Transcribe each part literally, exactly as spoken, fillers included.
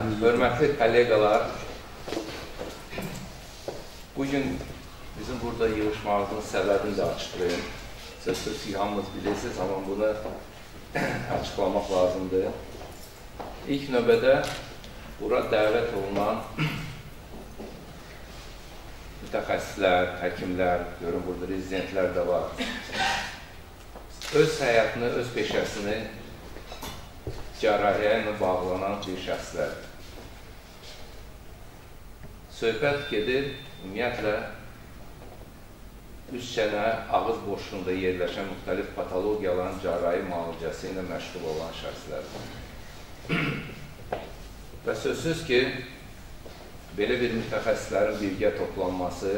Hörmətli kollegalar, bugün bizim burada yığışmağımızın səbəbini də açıqlayın. Söz-söz ki, hamınız bilirsiniz, amma bunu açıqlamaq lazımdır. İlk növbədə bura dəvət olunan mütəxəssislər, həkimlər, görün burada rezidentlər də var. Öz həyatını, öz peşəsini cərrahiyyə ilə bağlanan bir şəxslər. Söhbət gedir, ümumiyyətlə, üst çənə, ağız boşluğunda yerləşən müxtəlif patologiyaların cərrahi müalicəsi ilə məşğul olan şəxslər. Və sözsüz ki, belə bir mütəxəssislərin birgə toplanması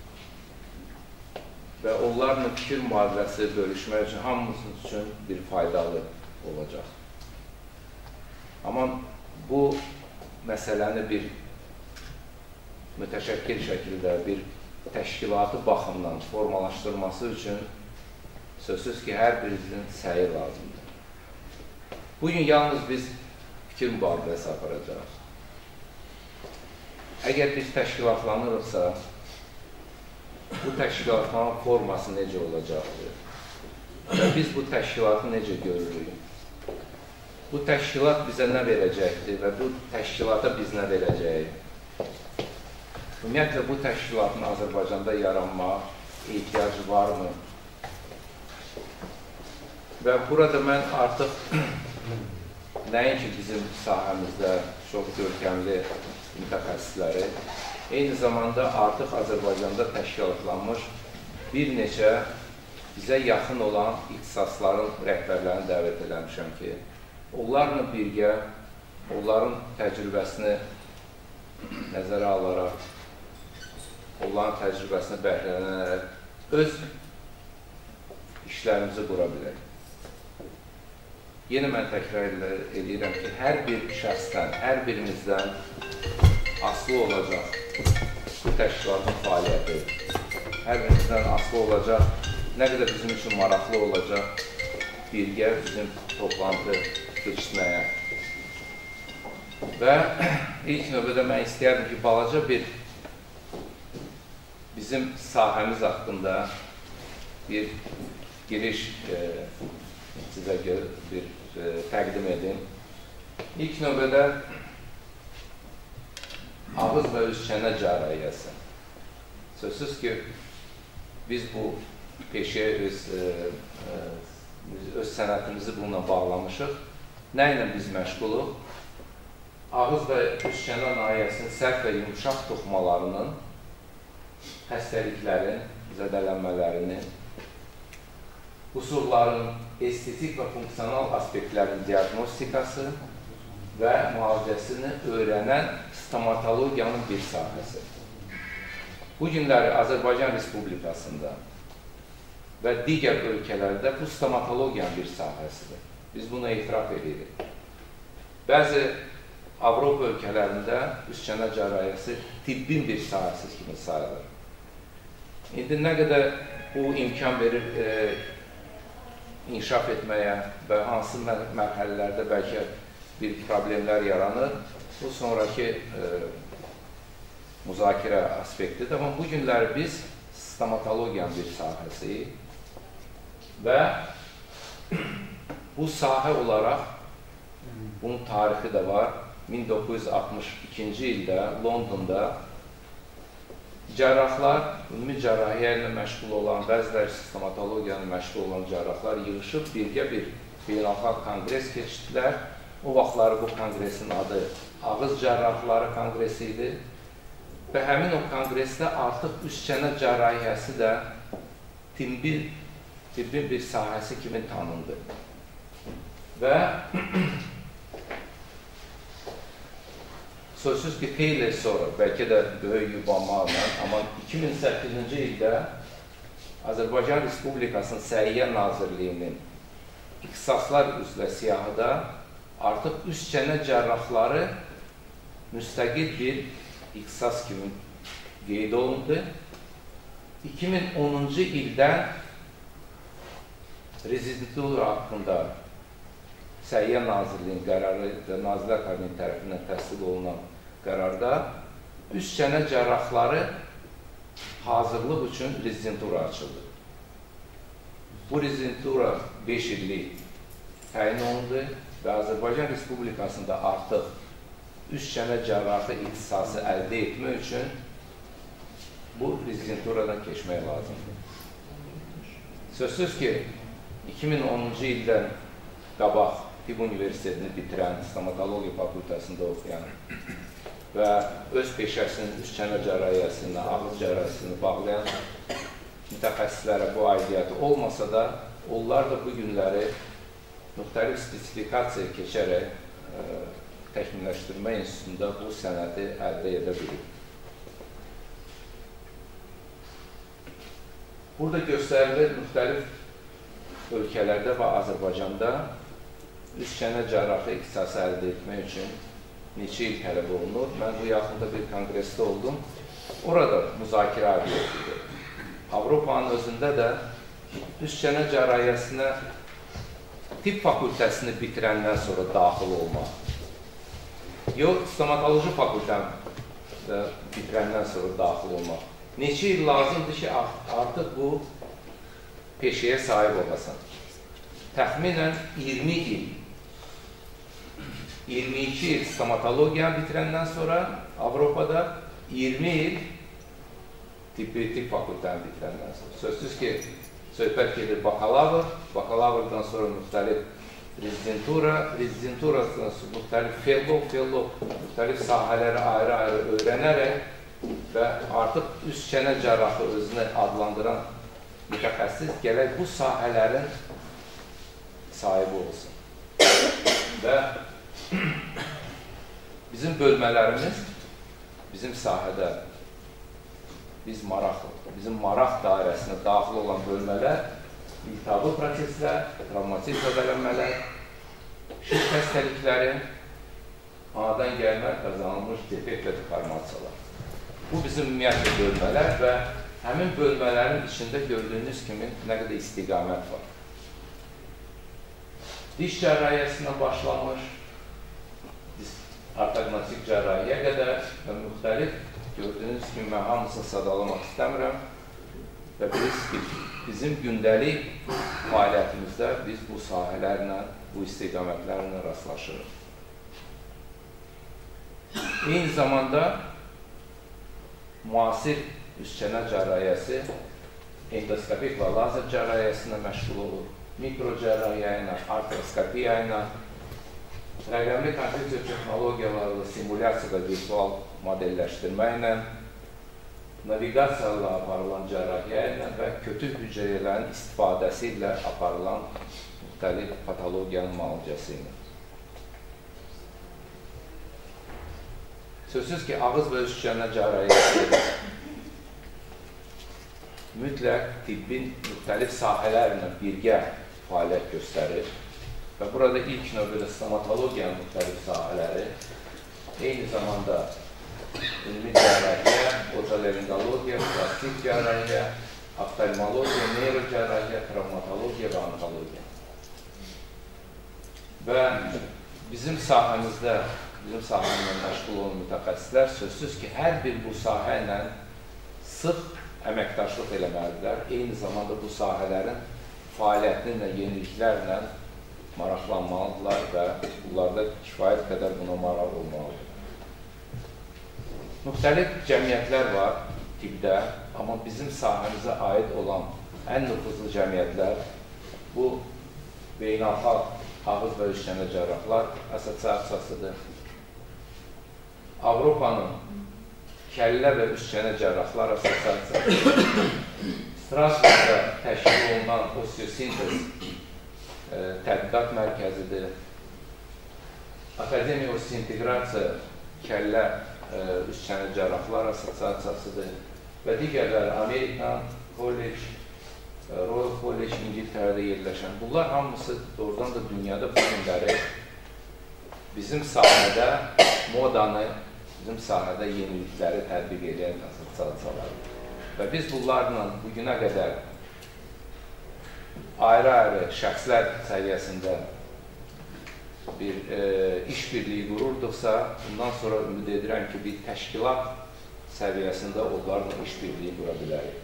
və onlarla fikir mübadiləsi bölüşmək üçün hamımız üçün bir faydalı olacaq. Amma bu məsələni bir mütəşəkkil şəkildə bir təşkilatı baxımdan formalaşdırması üçün sözsüz ki, hər birimizin səyi lazımdır. Bugün yalnız biz fikir mübadiləsi aparacağıq. Əgər biz təşkilatlanırıqsa, bu təşkilatların forması necə olacaqdır? Və biz bu təşkilatı necə görürük? Bu təşkilat bizə nə verəcəkdir və bu təşkilata biz nə verəcəyik? Ümumiyyətlə, bu təşkilatın Azərbaycanda yaranmaq ehtiyacı varmı? Və burada mən artıq nəinki bizim sahəmizdə çox görkəmli mütəxəssisləri, eyni zamanda artıq Azərbaycanda təşkilatlanmış bir neçə bizə yaxın olan ixtisasların rəhbərlərini dəvət eləmişəm ki, onlarla birgə, onların təcrübəsini nəzərə alaraq, onların təcrübəsini bəhrələnərək öz işlərimizi qura bilək. Yenə mən təkrar edirəm ki, hər bir şəxsdən, hər birimizdən asılı olacaq bu təşkilatın fəaliyyəti. Hər birimizdən asılı olacaq, nə qədər bizim üçün maraqlı olacaq birgə bizim toplantı keçməyə. Və ilk növbədə mən istəyərdim ki, balaca bir bizim sahəmiz haqqında bir giriş e, sizə bir e, təqdim edin. İlk növbədə ağız və üst çənə cərrahiyyəsi. Sözsüz ki, biz bu peşəyə öz, e, öz sənətimizi bununla bağlamışıq. Nə ilə biz məşğuluq? Ağız və üst çənə nahiyəsinin sərt və yumuşaq toxumalarının xəstəliklərin, zədələnmələrinin, qüsurların estetik və funksional aspektlərin diagnostikası və müalicəsini öyrənən stomatologiyanın bir sahəsi. Bu günləri Azərbaycan Respublikasında və digər ölkələrdə bu stomatologiyanın bir sahəsidir. Biz bunu etiraf edirik. Bəzi Avropa ölkələrində üst çənə cərrahiyyəsi tibbin bir sahəsi kimi sayılır. İndi nə qədər bu imkan verir e, inkişaf etməyə və hansı mərhələlərdə bəlkə bir problemlər yaranır, bu sonraki e, müzakirə aspektidir. Amma bu günləri biz stomatologiyanın bir sahəsi və bu sahə olaraq, bunun tarixi də var, min doqquz yüz altmış ikinci ildə Londonda cərrahlar, ümumi cərrahiyyə ilə məşğul olan, bəziləri stomatologiyanın məşğul olan cərrahlar yığışıb birgə bir beynəlxalq konqres keçdilər. O vaxtları bu konqresin adı Ağız Cərrahları Konqresi idi və həmin o konqresdə artıq üst çənə cərrahiyyəsi də tibbin, tibbin bir sahəsi kimi tanındı. Və sözsüz ki, xeyli sonra, bəlkə də böyük yubanmaqla, amma iki min səkkizinci ildə Azərbaycan Respublikasının Səhiyyə Nazirliyinin ixtisaslar üzrə siyahıda artıq üst çənə cərrahları müstəqil bir ixtisas kimi qeyd olundu. iki min onuncu ildə rezidentura haqqında Səhiyyə Nazirliyinin qərarı və Nazirlər Kabineti tərəfindən təsdiq olunan qərarda üst çənə cərrahları hazırlıq üçün rezidentura açıldı. Bu rezidentura beş illik təyin olundu və Azərbaycan Respublikasında artıq üst çənə cərrahı ixtisası əldə etmək üçün bu rezidenturadan keçmək lazımdır. Sözsüz ki, iki min onuncu ildən qabaq Tibb Universitetini bitirən, stomatologiya fakültəsində oxuyan və öz peşəsinin üst çənə cərrahiyyəsini, ağız cərrahiyyəsini bağlayan mütəxəssislərə bu aidiyyəti olmasa da, onlar da bu günləri müxtəlif spesifikasiya keçərək ə, təkmilləşdirmə institutunda bu sənədi əldə edə bilir. Burada göstərilir müxtəlif ölkələrdə və Azərbaycanda üst çənə cərrahı ixtisası əldə etmək üçün neçə il tələb olunur. Mən bu yaxında bir konqresdə oldum. Orada müzakirə edilir. Avropanın özündə də üst çənə cərrahiyyəsinə tibb fakültəsini bitirəndən sonra daxil olmaq, yox, stomatoloji fakültəni bitirəndən sonra daxil olmaq. Neçə il lazımdır ki, artıq bu peşəyə sahib olasan. Təxminən iyirmi il, iyirmi iki il stomatologiyanı bitirəndən sonra Avropada, iyirmi il tibbi tibb fakültəni bitirəndən sonra. Sözsüz ki, söhbət gedir bakalavr, bakalavrdan sonra müxtəlif rezidentura, rezidenturadan sonra müxtəlif fellow, fellow, müxtəlif sahaləri ayrı-ayrı öyrənərək və artıq üst çənə cərrahı özünü adlandıran mütəxəssis gələk bu sahələrin sahibi olsun. Və bizim bölmələrimiz, bizim sahədə biz maraq, bizim maraq dairəsinə daxil olan bölmələr, iltihabı proseslər, travmatik zədələnmələr, şübhə xəstəlikləri, anadan gəlmə qazanılmış defekt və deformasiyalar. Bu bizim ümumiyyətli bölmələr və həmin bölmələrin içində gördüyünüz kimi nə qədər istiqamət var. Diş cərrahiyyəsindən başlamış, ortognotik cərrahiyyə qədər və müxtəlif gördüyünüz kimi mən hamısını sadalamaq istəmirəm və biz, bizim gündəlik fəaliyyətimizdə biz bu sahələrlə, bu istiqamətlərlə rastlaşırıq. Eyni zamanda müasir üst çənə cərrahiyyəsi endoskopik və lazer cərrahiyyəsində məşğul olur. Mikro cərrahiyyə ilə, artroskopiya ilə, rəqəmli kompüter texnologiyalarla, simulyasiyada virtual modelləşdirmə ilə, naviqasiyalarla aparılan cərrahiyyə ilə və kötü hüceyrələrin istifadəsi ilə aparılan müxtəlif patologiyanın müalicəsi ilə. Sözsüz ki, ağız və üst çənə cərrahiyyəsi mütləq tibbin müxtəlif sahələrlə birgə fəaliyyət göstərir və burada ilk növbədə stomatologiyanın müxtəlif sahələri, eyni zamanda ümumi cərrahiyyə, otolaringologiya, plastik cərrahiyyə, oftalmologiya, neyrocərrahiyyə, travmatologiya və onkologiya. Və bizim sahəmizdə bizim sahəmlə məşğul olan mütəxəssislər sözsüz ki, hər bir bu sahə ilə sıx əməkdaşlıq eləməlidirlər. Eyni zamanda bu sahələrin fəaliyyətinin yeniliklərlə maraqlanmalıdırlar və bunlarda kifayət qədər buna maraq olmalıdır. Müxtəlif cəmiyyətlər var tibbdə, amma bizim sahəmizə aid olan ən nüfuzlu cəmiyyətlər bu beynəlxalq ağız və üst çənə cərrahlar assosiasiyasıdır. Avropanın kəllə və üst çənə cərrahlar assosiasiyası, Strasburgda təşkil olunan osteosintez tədqiqat mərkəzidir, Akademiya Osteointegrasiya kəllə üst çənə cərrahlar assosiasiyasıdır və digərləri Amerikan College, Royal College İngiltərədə yerləşən. Bunlar hamısı doğrudan da dünyada bu günləri bizim sahədə modanı, bizim sahədə yenilikləri tətbiq edən assosiasiyalardır. Və biz bunlarla bugünə qədər ayrı-ayrı şəxslər səviyyəsində bir e, işbirliği qururduqsa, bundan sonra ümid edirəm ki, bir təşkilat səviyyəsində onlarla işbirliği qura bilərik.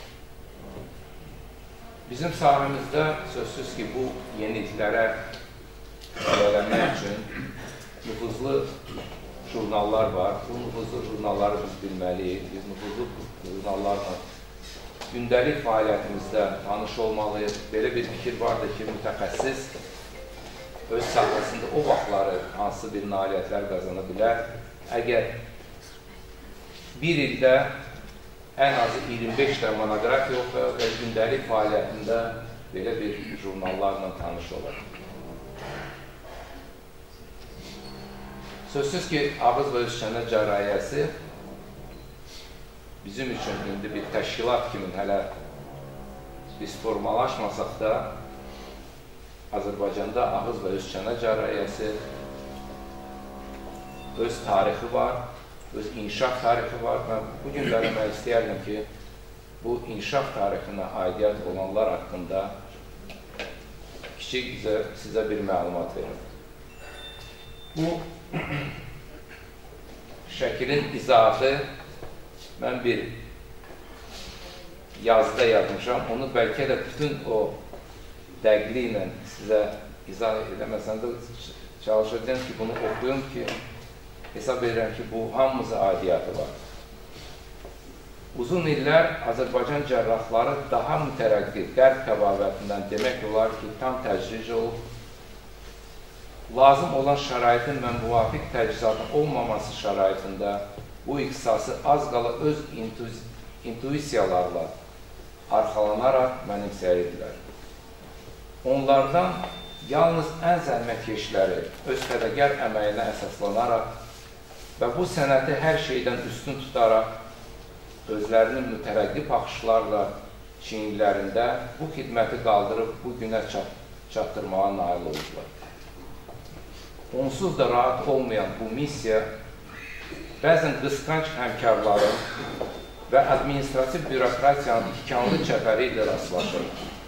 Bizim sahəmizdə sözsüz ki, bu yeniliklərə gələnmək üçün nüfuzlu jurnallar var. Bu nüfuzlu jurnalları biz bilməliyik. Biz nüfuzlu jurnallarla gündəlik fəaliyyətimizdə tanış olmalıyıq. Belə bir fikir vardır ki, mütəxəssis öz sahəsində o vaxtları hansı bir nailiyyətlər qazana bilər. Əgər bir ildə ən azı iyirmi beş də monoqrafiya oxuyur və gündəlik fəaliyyətində belə bir jurnallarla tanış olur. Sözsüz ki, ağız və üz-çənə cərrahiyyəsi bizim üçün indi bir təşkilat kimi hələ biz formalaşmasaq da Azərbaycanda ağız və üz-çənə cərrahiyyəsi öz tarixi var, öz inkişaf tarixi var. Mən bugün vermək istəyərdim ki, bu inkişaf tarixinə aidiyyət olanlar haqqında kiçik sizə bir məlumat verim. Bu şəkilin izahı mən bir yazıda yazmışam. Onu bəlkə də bütün o dəqiqliyi ilə sizə izah edəməsən də çalışacağım ki, bunu oxuyum ki, hesab edirəm ki, bu hamımıza aidiyyatı var. Uzun illər Azərbaycan cərrahları daha mütərəqqi qərb təbabətindən demək olar ki, tam təcric olub, lazım olan şəraitin və müvafiq təchizatın olmaması şəraitində bu ixtisası az qala öz intuisiyalarla arxalanaraq mənimsəyirdilər. Onlardan yalnız ən zəhmətkeşləri öz fədakar əməyinə əsaslanaraq və bu sənəti hər şeydən üstün tutaraq özlərinin mütərəqqi baxışlarla çiyinlərində bu xidməti qaldırıb bu günə çatdırmağa nail oldular. Onsuz da rahat olmayan bu missiya bəzən qısqanc həmkarların və administrativ bürokratiyanın tikanlı çəpəri ilə rastlaşır.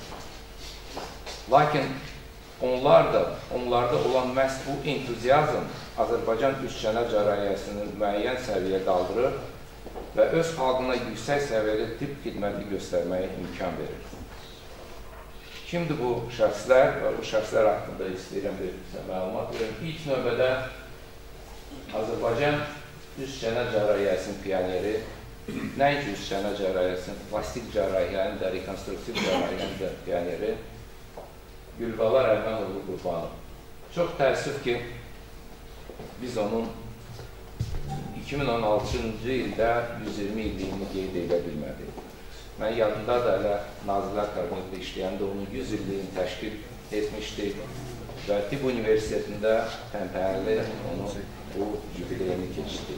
Lakin onlar da, onlarda olan məhz bu entuziyazm Azərbaycan üz-çənə cərrahiyyəsinin müəyyən səviyyə qaldırır və öz xalqına yüksək səviyyəli tibb xidməti göstərməyə imkan verir. Kimdir bu şəxslər və bu şəxslər haqqında istəyirəm bir məlumat verim. İlk növbədə Azərbaycan üz-çənə cərrahiyyəsinin pioneri, nəinki üz-çənə cərrahiyyəsinin, plastik cərrahiyyənin də, rekonstruktiv cərrahiyyənin də pioneri Gülbala Rəhmənoğlu Qurbanov. Çox təəssüf ki, biz onun iki min on altıncı ildə yüz iyirmi illiyini qeyd edə bilmədik. Mən yadımda da elə Nazirlər Kabinetində işləyəndə onun yüz illiyini təşkil etmişdik və Tibb Universitetində təntənəli onun bu jubileyini keçdik.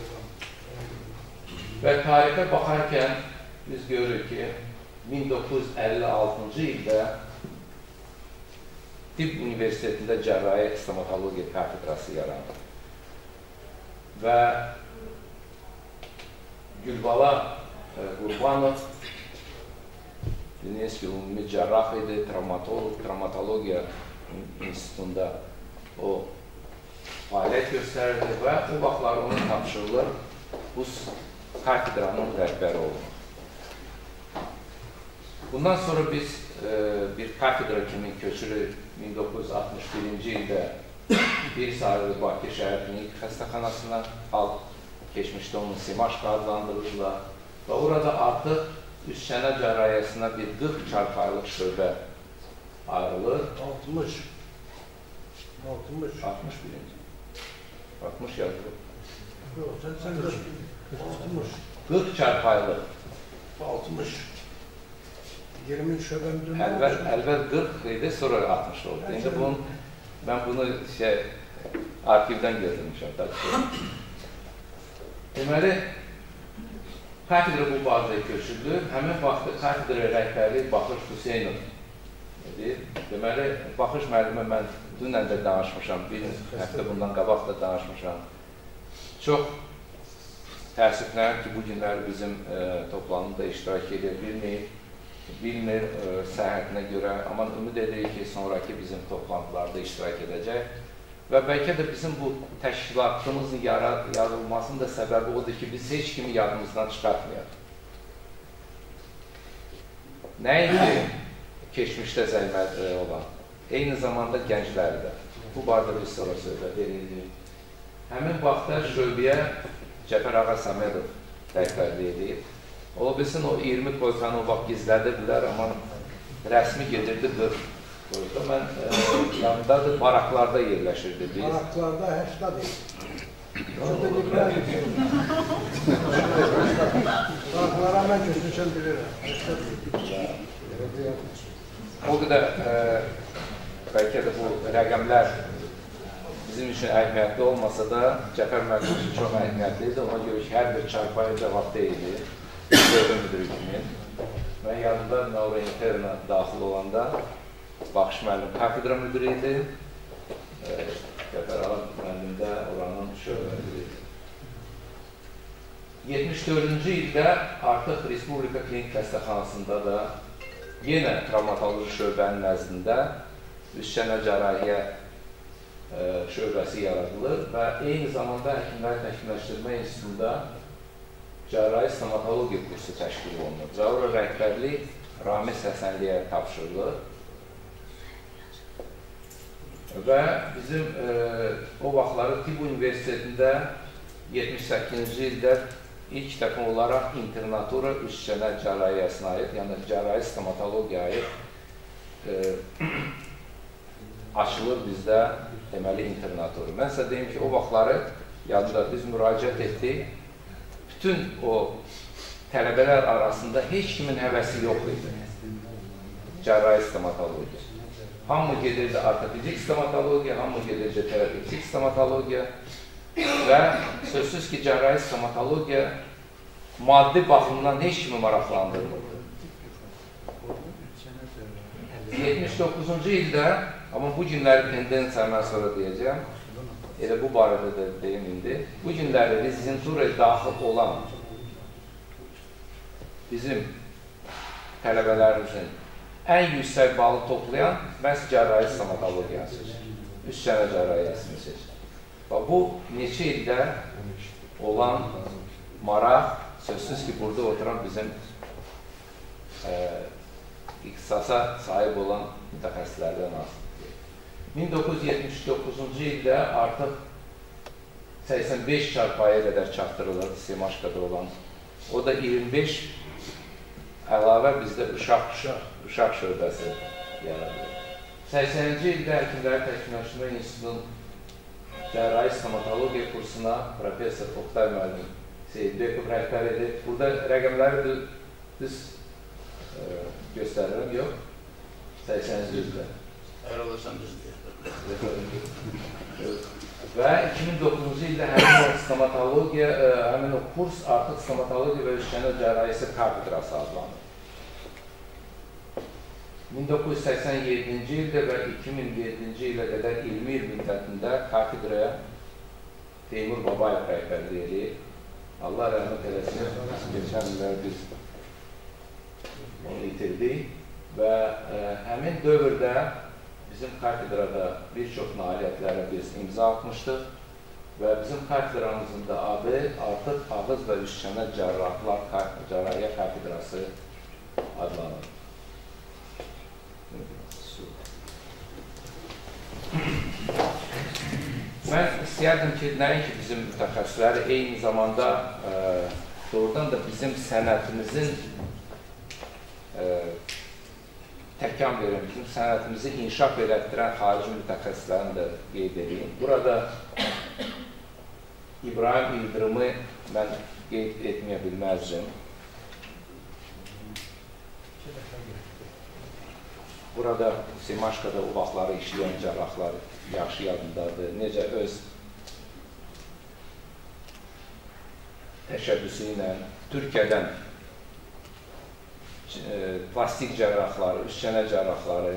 Və tarixə baxarkən biz görürük ki, min doqquz yüz əlli altıncı ildə Tibb Universitetində cərrahi stomatologiya kafedrası yarandı. Və Gülbala Qurbanov Dünyası ki, ümumi cərrah idi, travmatologiya institutunda o fəaliyyət göstərirdi və o vaxtlar onun tapşırılır bu kafedranın rəhbəri olmaq. Bundan sonra biz bir kafedra kimi köçürük min doqquz yüz altmış birinci ildə bir sayılı Bakı Şəhər Klinik Xəstəxanasına, xalq keçmişdə onun SİMAŞ adlandırırlar və orada artıq üz-çənə cərrahiyyəsinə bir qırx çarpayılıq şöbə ayrılır. altmış. altmış. altmış birinci. altmış yazılır. Yox, sən sən qırx. altmış. qırx çarpayılıq. altmış. iyirmi şöbəmdir. Əlvəl, əlvəl qırx idi, sonra altmış oldu. İndi bunu, mən bunu şey, arxivdən götürmüşəm. Deməli, kafedra bu bazaya köçürdü. Həmin vaxtda kafedra rəhbərliyi Baxış Hüseynov idi. Deməli, Baxış müəllimi mən dünən də danışmışam, bir həftə bundan qabaq da danışmışam. Çox təəssüflənir ki, bu günlər bizim toplanımda iştirak edə bilməyib, bilmir səhhətinə görə, amma ümid edirik ki, sonraki bizim toplantılarda iştirak edəcək. və bəlkə də bizim bu təşkilatımızın yaradılmasının da səbəbi odur ki, biz heç kimi yadımızdan çıxartmayaq. Nəinki keçmişdə zəhmət olan, eyni zamanda gəncləri də. Bu barədə biz sonra söhbət edirik. Həmin vaxtda şöbəyə Cəfər Ağa Səmədov rəhbərlik edib. Ola bilsin, o iyirmi koykanı o vaxt gizlədirdilər, amma rəsmi gedirdi qırx koyka. Mən yanındadır, baraklarda yerləşirdi biz. Baraklarda həştad idi. Baraklara mən köşmüşəm bilirəm. O qədər bəlkə də bu rəqəmlər bizim üçün əhəmiyyətli olmasa da, Cəfər müəllim üçün çox əhəmiyyətliydi. Ona görə ki, hər bir çarpaya cavab deyildi. Bölüm müdürü kimi. Mən yanımda Nova Interna daxil olanda Baxış müəllim kafedra müdürü idi. Cəfər Ağa müəllim də oranın şöbə müdürü idi. yetmiş dördüncü ildə artıq Respublika Klinik Xəstəxanasında da yenə travmatoloji şöbənin nəzdində üstçənə cərrahiyyə şöbəsi yaradılır və eyni zamanda Həkimlər Təkmilləşdirmə İnstitutunda cərrahi stomatologiya kursu təşkil olunur. Və ora rəhbərlik Ramiz Həsənliyə tapşırılır. Və bizim o vaxtları Tibb Universitetində yetmiş səkkizinci ildə ilk dəfə olaraq internatura üstçənə cərrahiyyəsinə aid, yəni cərrahi stomatologiyaya aid açılır bizdə deməli internaturu. Mən sizə deyim ki, o vaxtları yadında biz müraciət etdik. Bütün o tələbələr arasında heç kimin həvəsi yox idi. Cərrahi stomatologiya. Hamı gedirdi ortopedik stomatologiya, hamı gedirdi terapevtik stomatologiya və sözsüz ki, cərrahi stomatologiya maddi baxımdan heç kimi maraqlandırmırdı. yetmiş doqquzuncu ildə, amma bu günləri tendensiya mən sonra deyəcəm, elə bu barədə də deyim indi, bu günləri rezidenturaya daxil olan bizim tələbələrimizin ən yüksək balı toplayan məhz cərrahi stomatologiyanı seçir, üstçənə cərrahiyyəsini seçir. Bu, neçə ildə olan maraq, sözsüz ki, burada oturan bizim ixtisasa sahib olan mütəxəssislərdən asılıdır. min doqquz yüz yetmiş doqquzuncu ildə artıq səksən beş çarpaya qədər çatdırılırdı Simaşqada olan. O da iyirmi beş əlavə bizdə uşaq şöbəsi yaradılır. səksəninci ildə Həkimlər Təkmilləşdirmə İnstitutunun cərrahi stomatologiya kursuna professor Oqtay müəllim Seyidbekov rəhbər edib. Burada rəqəmləri düz göstərirəm, yox? səksəninci ildə. Əgər olursan düz deyək. Və iki min doqquzuncu ildə həmin o stomatologiya, həmin o kurs artıq stomatologiya və üstçənə cərrahiyyəsi kafedrası adlanır. min doqquz yüz səksən yeddinci ildə və iki min yeddinci ilə qədər iyirmi il müddətində kafedraya Teymur Babayev rəhbərlik edir. Allah rəhmət eləsin, geçən illər biz onu itirdik və həmin dövrdə bizim kafedrada bir çox nailiyyətlərə biz imza atmışdıq və bizim kafedramızın da adı artıq ağız və üstçənə cərrahlar cərrahiyyə kafedrası adlanır. Mən istəyərdim ki, nəinki bizim mütəxəssisləri eyni zamanda doğrudan da bizim sənətimizin təkan verir, bizim sənətimizi inkişaf elətdirən xarici mütəxəssislərini də qeyd edeyim. Burada İbrahim İldırımı mən qeyd etməyə bilməzdim. Burada Simaşqada o vaxtları işləyən cərrahlar yaxşı yadındadır. Necə öz təşəbbüsü ilə Türkiyədən plastik cərrahları, üstçənə cərrahları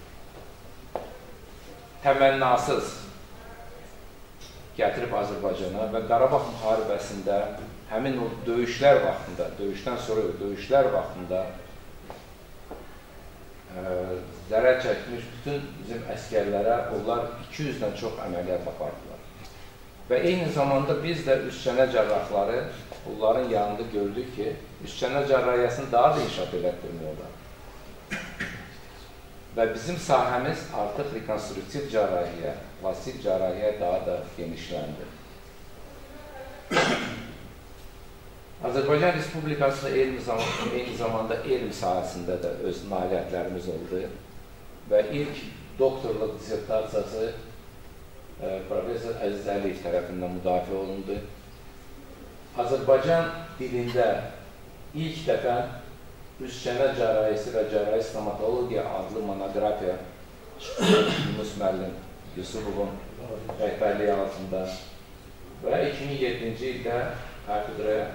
təmənnasız gətirib Azərbaycana və Qarabağ müharibəsində həmin o döyüşlər vaxtında, döyüşdən sonra döyüşlər vaxtında zərər çəkmiş bütün bizim əskərlərə onlar iki yüzdən çox əməliyyat apardılar. Və eyni zamanda biz də üst-çənə cərrahları onların yanında gördük ki, üst-çənə cərrahiyyəsini daha da inkişaf elətdirmək olar. Və bizim sahəmiz artıq rekonstruktiv cərrahiyyə, plastik cərrahiyyə daha da genişləndi. Azərbaycan Respublikasında eyni zamanda, eyni zamanda elm sahəsində də öz nailiyyətlərimiz oldu və ilk doktorluq dissertasiyası e, Profesor Əziz Əliyev tərəfindən müdafiə olundu. Azərbaycan dilində ilk dəfə üst-çənə cərrahisi və cərrahi stomatologiya adlı monografiya Yunus müəllim Yusufovun rəhbərliyi altında və iki min yeddinci ildə kafedraya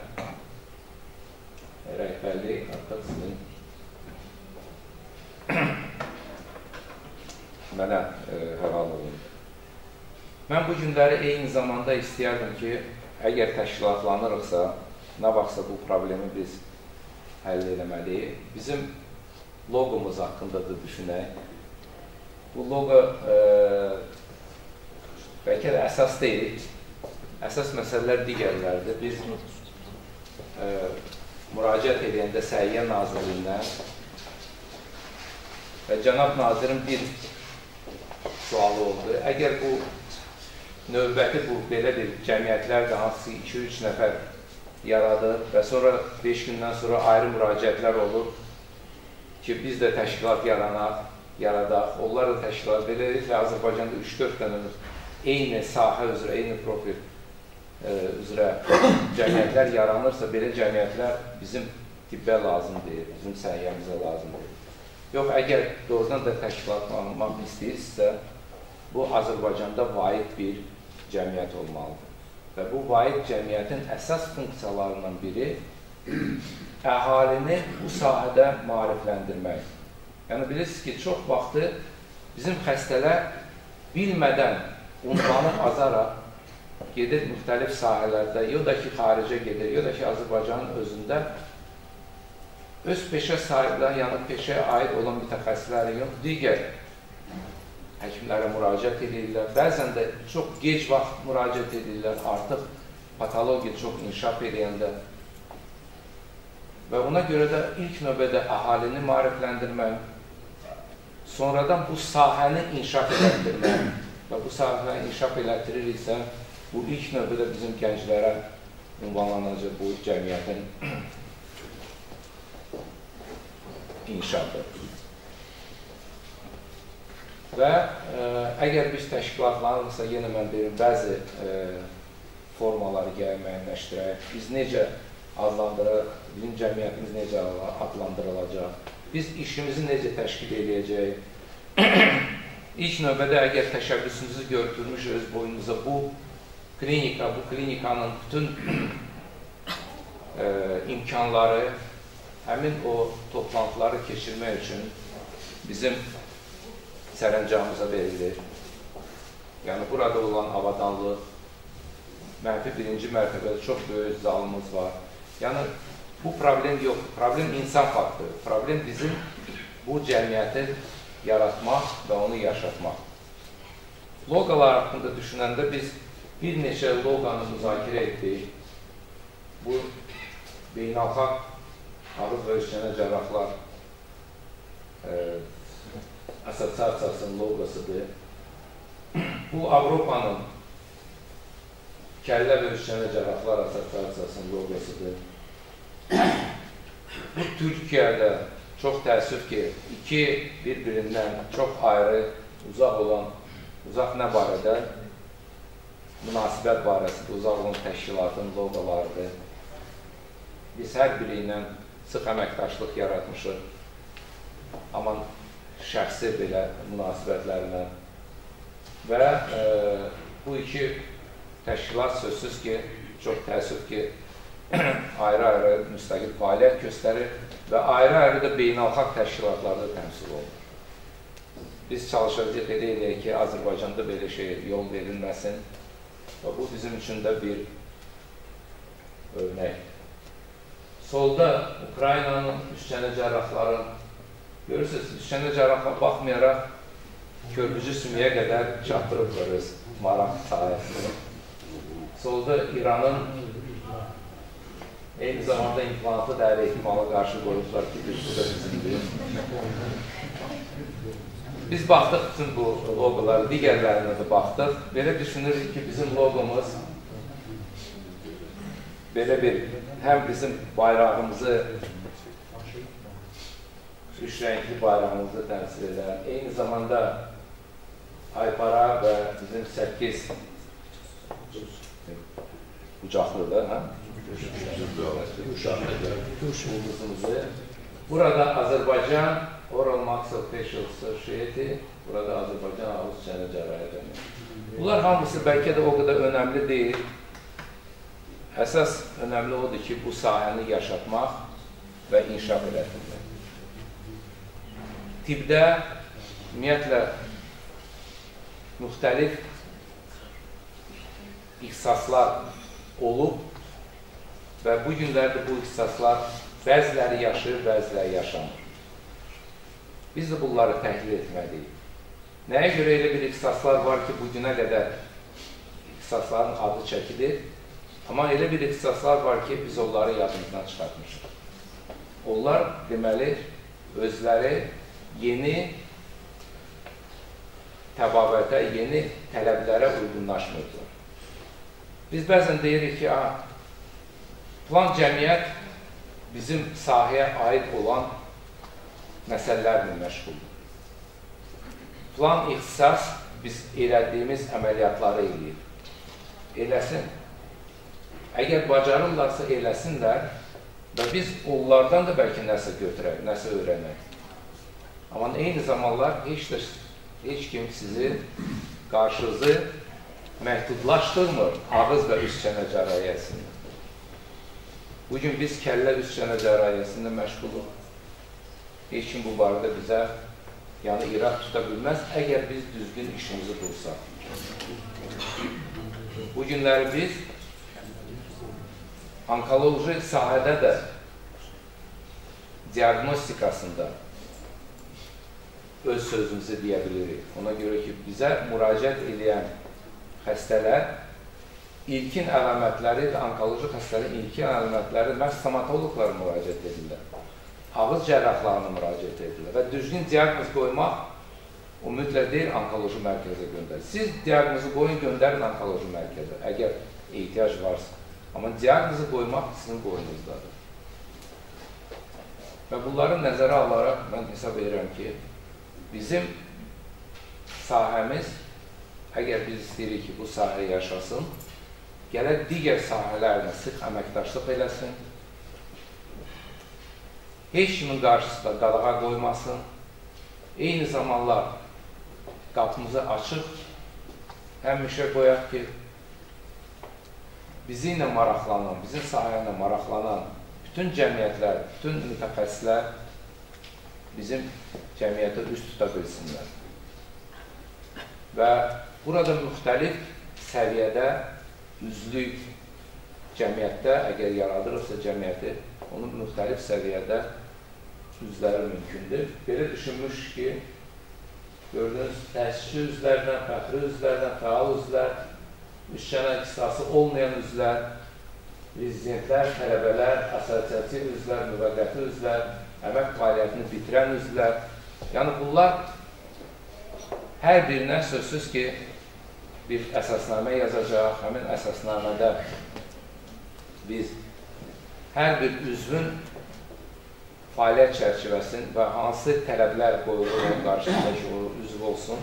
rəhbərliyi artıq sizin mənə e, həval olun. Mən bu günləri eyni zamanda istəyərdim ki, əgər təşkilatlanırıqsa, nə vaxtsa bu problemi biz həll eləməliyik. Bizim loqomuz haqqında da düşünək. Bu loqo e, bəlkə də əsas deyil. Əsas məsələlər digərlərdir. Biz e, müraciət edəndə Səhiyyə Nazirliyinə və Cənab Nazirin bir sualı oldu. Əgər bu növbəti bu belə bir cəmiyyətlər də hansı iki üç nəfər yaradır və sonra beş gündən sonra ayrı müraciətlər olur ki, biz də təşkilat yaranaq, yaradaq. Onlar da təşkilat beləliklə Azərbaycanda üç dörd dənə eyni sahə üzrə, eyni profil üzrə cəmiyyətlər yaranırsa, belə cəmiyyətlər bizim tibbə lazım deyil, bizim səhiyyəmizə lazım deyil. Yox, əgər doğrudan da təşkilatlanmaq istəyirsə, bu Azərbaycanda vaid bir cəmiyyət olmalıdır. Və bu vaid cəmiyyətin əsas funksiyalarından biri əhalini bu sahədə maarifləndirmək. Yəni, bilirsiniz ki, çox vaxtı bizim xəstələr bilmədən unvanı azaraq gedir müxtəlif sahələrdə, ya da ki, xaricə gedir, ya da ki, Azərbaycanın özündə öz peşə sahibləri, yəni peşəyə aid olan mütəxəssislərin yox, digər həkimlərə müraciət edirlər. Bəzən də çox gec vaxt müraciət edirlər, artıq patologiya çox inkişaf edəndə. Və ona görə də ilk növbədə əhalini maarifləndirmək, sonradan bu sahəni inkişaf elətdirmək və bu sahəni inkişaf elətdiririksə, bu ilk növbədə bizim gənclərə ünvanlanacaq bu cəmiyyətin inkişafı. Və e, əgər biz təşkilatlanırsa, yenə mən deyim, bəzi e, formaları gəlib müəyyənləşdirək, biz necə adlandıraq, bizim cəmiyyətimiz necə adlandırılacaq, biz işimizi necə təşkil edəcəyik. İlk növbədə əgər təşəbbüsünüzü götürmüş öz boyunuza bu klinika, bu klinikanın bütün e, imkanları, həmin o toplantıları keçirmək üçün bizim sərəncamımıza verilir. Yəni, burada olan avadanlıq, mənfi birinci mərtəbədə çox böyük zalımız var. Yəni, bu problem yox, problem insan faktoru. Problem bizim bu cəmiyyəti yaratmaq və onu yaşatmaq. Loqalar haqqında düşünəndə biz bir neçə loqanı müzakirə etdik. Bu, beynəlxalq arıq və üst-çənə cərrahlar e, Asosiasiyasının loqosudur. Bu, Avropanın Kəllə və üst-çənə cərrahlar Asosiasiyasının loqosudur. Bu, Türkiyədə çox təəssüf ki, iki bir-birindən çox ayrı, uzaq olan, uzaq nə barədə? Münasibət barəsində uzaq olan təşkilatın loqolarıdır. Biz hər biri ilə sıx əməkdaşlıq yaratmışıq, amma şəxsi belə münasibətlərlə və e, bu iki təşkilat sözsüz ki, çox təəssüf ki, ayrı-ayrı müstəqil fəaliyyət göstərir və ayrı-ayrı da beynəlxalq təşkilatlarda təmsil olunur. Biz çalışacaq edək ki, Azərbaycanda belə şey yol verilməsin və bu bizim üçün də bir örnək. Solda Ukraynanın üst-çənə cərrahların Görürsünüz, Üskəndər Cərrahla baxmayaraq Körpücü Sümüyə qədər çatdırıblar öz maraq sahəsini. Solda İranın eyni zamanda implantlı dəyəri ehtimalı qarşı qoyublar ki, bu da bizimdir. Biz baxdıq bütün bu logoları, digərlərinə də baxdıq. Belə düşünürük ki, bizim logomuz belə bir, həm bizim bayrağımızı, üç rəngli bayrağımızı təmsil edən, eyni zamanda Aypara və bizim səkkiz bucaqlıdır, hə? Ulduzumuzu. Burada Azərbaycan Oral Maxillofacial Society, burada Azərbaycan Ağız Çənə Cərrahiyyə Cəmiyyəti. Bunlar hamısı bəlkə də o qədər önəmli deyil. Əsas önəmli odur ki, bu sahəni yaşatmaq və inkişaf edilmək. Tibbdə ümumiyyətlə müxtəlif ixtisaslar olub və bu günlərdə bu ixtisaslar bəziləri yaşayır, bəziləri yaşamır. Biz də bunları təhlil etməliyik. Nəyə görə elə bir ixtisaslar var ki, bu günə qədər ixtisasların adı çəkilir, amma elə bir ixtisaslar var ki, biz onları yadımızdan çıxartmışıq. Onlar deməli özləri yeni təbabətə, yeni tələblərə uyğunlaşmırdır. Biz bəzən deyirik ki, plan cəmiyyət bizim sahəyə aid olan məsələlərlə məşğuldur. Plan ixtisas biz elədiyimiz əməliyyatları eləyir. Eləsin. Əgər bacarırlarsa eləsinlər və biz onlardan da bəlkə nəsə götürək, nəsə öyrənək. Amma eyni zamanlar heç də heç kim sizi qarşınızı məhdudlaşdırmır ağız və üst çənə cərrahiyyəsində. Bugün biz kəllə üst çənə cərrahiyyəsində məşğuluq. Heç kim bu barədə bizə yəni irad tuta bilməz, əgər biz düzgün işimizi bulsaq. Bu günləri biz onkoloji sahədə də diagnostikasında öz sözümüzü deyə bilirik. Ona görə ki, bizə müraciət edən xəstələr ilkin əlamətləri, onkoloji xəstələrin ilkin əlamətləri məhz stomatoloqlara müraciət edirlər. Ağız cərrahlarına müraciət edirlər və düzgün diaqnoz qoymaq o mütləq deyil onkoloji mərkəzə göndərir. Siz diaqnozu qoyun, göndərin onkoloji mərkəzə, əgər ehtiyac varsa. Amma diaqnozu qoymaq sizin boynunuzdadır. Və bunları nəzərə alaraq mən hesab edirəm ki, bizim sahəmiz, əgər biz istəyirik ki, bu sahə yaşasın, gələk digər sahələrlə sıx əməkdaşlıq eləsin, heç kimin qarşısında qadağa qoymasın, eyni zamanlar qapımızı açıq, həmişə qoyaq ki, bizi ilə maraqlanan, bizim sahə ilə maraqlanan bütün cəmiyyətlər, bütün mütəxəssislər bizim cəmiyyətə üst tuta bilsinlər. Və burada müxtəlif səviyyədə üzlük cəmiyyətdə, əgər yaradırıqsa cəmiyyəti, onun müxtəlif səviyyədə üzləri mümkündür. Belə düşünmüş ki, gördüğünüz təsisçi üzlərdən, fəxri üzlərdən, fəal üzlər, üst çənə ixtisası olmayan üzlər, rezidentlər, tələbələr, assosiasiya üzlər, müvəqqəti üzlər, əmək fəaliyyətini bitirən üzlər. Yəni, bunlar hər birinə sözsüz ki, bir əsasnamə yazacaq, həmin əsasnamədə biz hər bir üzvün fəaliyyət çərçivəsinin və hansı tələblər qoyulur, onun qarşısında ki, o üzv olsun.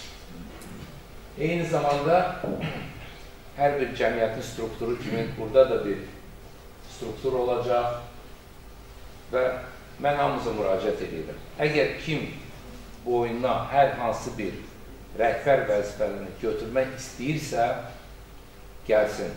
Eyni zamanda hər bir cəmiyyətin strukturu kimi burada da bir struktur olacaq və mən hamımıza müraciət edirəm. Əgər kim boynuna hər hansı bir rəhbər vəzifələrini götürmək istəyirsə, gəlsin.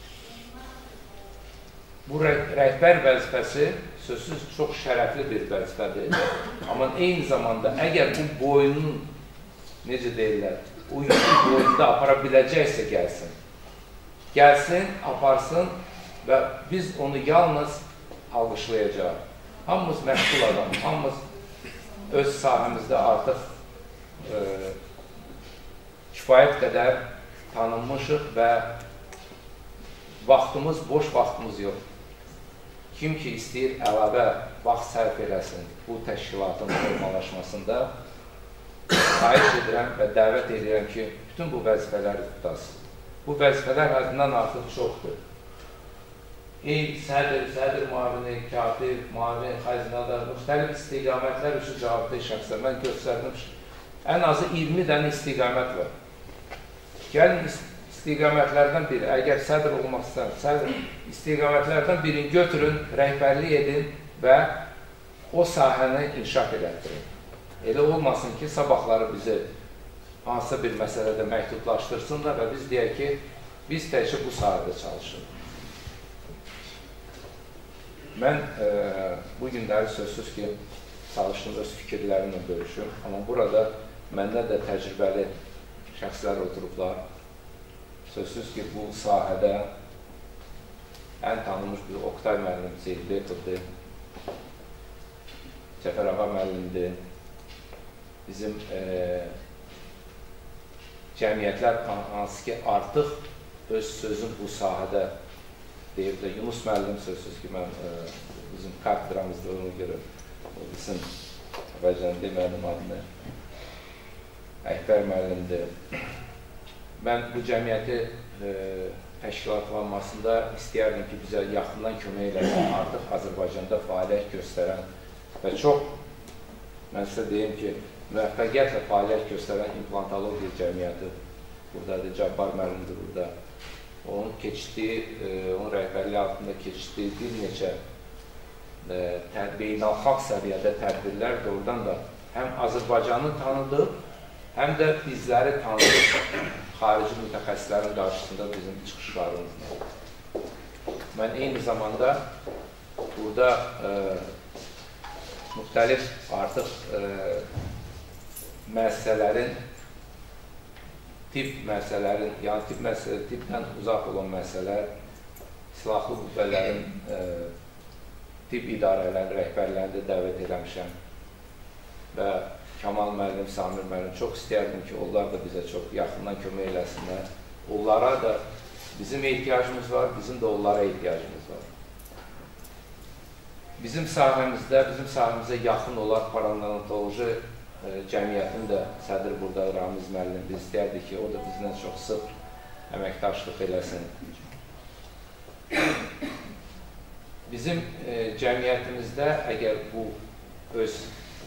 Bu rəhbər vəzifəsi sözsüz çox şərəfli bir vəzifədir. Amma eyni zamanda əgər bu boynun, necə deyirlər, o yükü boyunda apara biləcəksə gəlsin. Gəlsin, aparsın və biz onu yalnız alqışlayacaq. Hamımız məşğul adam, hamımız öz sahəmizdə artıq e, kifayət qədər tanınmışıq və vaxtımız, boş vaxtımız yox. Kim ki istəyir əlavə vaxt sərf eləsin bu təşkilatın formalaşmasında, xahiş edirəm və dəvət edirəm ki, bütün bu vəzifələri tutasın. Bu vəzifələr həddindən artıq çoxdur. El, sədr, sədr müavini, katib, müavin, xəzinədar, müxtəlif istiqamətlər üçün cavabdeh şəxslər. Mən göstərdim, ən azı iyirmi dənə istiqamət var. Gəlin istiqamətlərdən biri, əgər sədr olmaq istəyir, sədr istiqamətlərdən birini götürün, rəhbərlik edin və o sahəni inkişaf elətdirin. Elə olmasın ki, sabahları bizi hansısa bir məsələdə məhdudlaşdırsınlar və biz deyək ki, biz təkcə bu sahədə çalışırıq. Mən e, bu günləri sözsüz ki, çalışdım, öz fikirlərimlə bölüşüm. Amma burada məndə də təcrübəli şəxslər oturublar. Sözsüz ki, bu sahədə ən tanınmış bir Oktay müəllim Zeybekdir, Cəfər Ağa müəllimdir. Bizim e, cəmiyyətlər hansı ki, artıq öz sözün bu sahədə deyib də Yunus müəllim sözsüz ki, mən e, bizim katedramızda ona görə o bizim əvvəlcən demədim adını Əkbər müəllimdir. Mən bu cəmiyyəti e, təşkilatlanmasında istəyərdim ki, bizə yaxından kömək eləsin, artıq Azərbaycanda fəaliyyət göstərən və çox, mən sizə deyim ki, müvəffəqiyyətlə fəaliyyət göstərən implantologiya cəmiyyəti buradadır, Cabbar müəllimdir burada. Onun keçdiyi, onun rəhbərliyi altında keçdiyi bir neçə beynəlxalq səviyyədə tədbirlər doğrudan da həm Azərbaycanı tanıdı, həm də bizləri tanıdı xarici mütəxəssislərin qarşısında bizim çıxışlarımızla. Mən eyni zamanda burada e, müxtəlif artıq e, müəssisələrin tip məsələlərin, yəni tip məsələ, tipdən uzaq olan məsələlər, silahlı qüvvələrin e, tip idarələrin rəhbərlərini də dəvət eləmişəm və Kamal müəllim, Samir müəllim, çox istəyərdim ki, onlar da bizə çox yaxından kömək eləsinlər. Onlara da bizim ehtiyacımız var, bizim də onlara ehtiyacımız var. Bizim sahəmizdə, bizim sahəmizə yaxın olan paranatoloji cəmiyyətin də sədri burada Ramiz müəllim, biz istəyərdik ki, o da bizlə çox sıx əməkdaşlıq eləsin. Bizim e, cəmiyyətimizdə əgər bu öz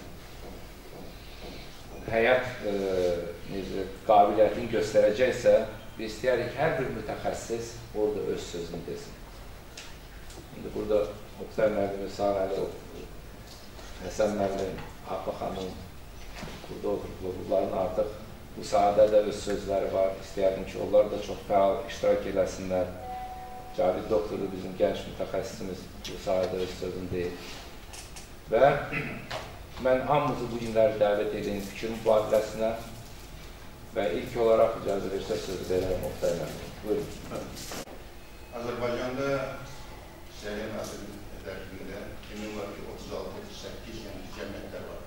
həyat e, necə, qabiliyyətini göstərəcəksə, biz istəyərik hər bir mütəxəssis orada öz sözünü desin. İndi burada Oktay müəllim, Sağəli, Həsən müəllim, Haqqa xanım, burada oturublar, bunların artıq bu sahədə də öz sözləri var. İstəyərdim ki, onlar da çox fəal iştirak eləsinlər. Cavid doktordur, bizim gənc mütəxəssisimiz bu sahədə öz sözünü deyir. Və mən hamımızı bu günləri dəvət edeyim fikir mübadiləsinə və ilk olaraq icazə versə sözü verərəm Oktay müəllim. Buyurun. Azərbaycanda Səhiyyə Nazirinin tərkibində emin var ki, otuz altı otuz səkkiz yəni cəmiyyətlər var.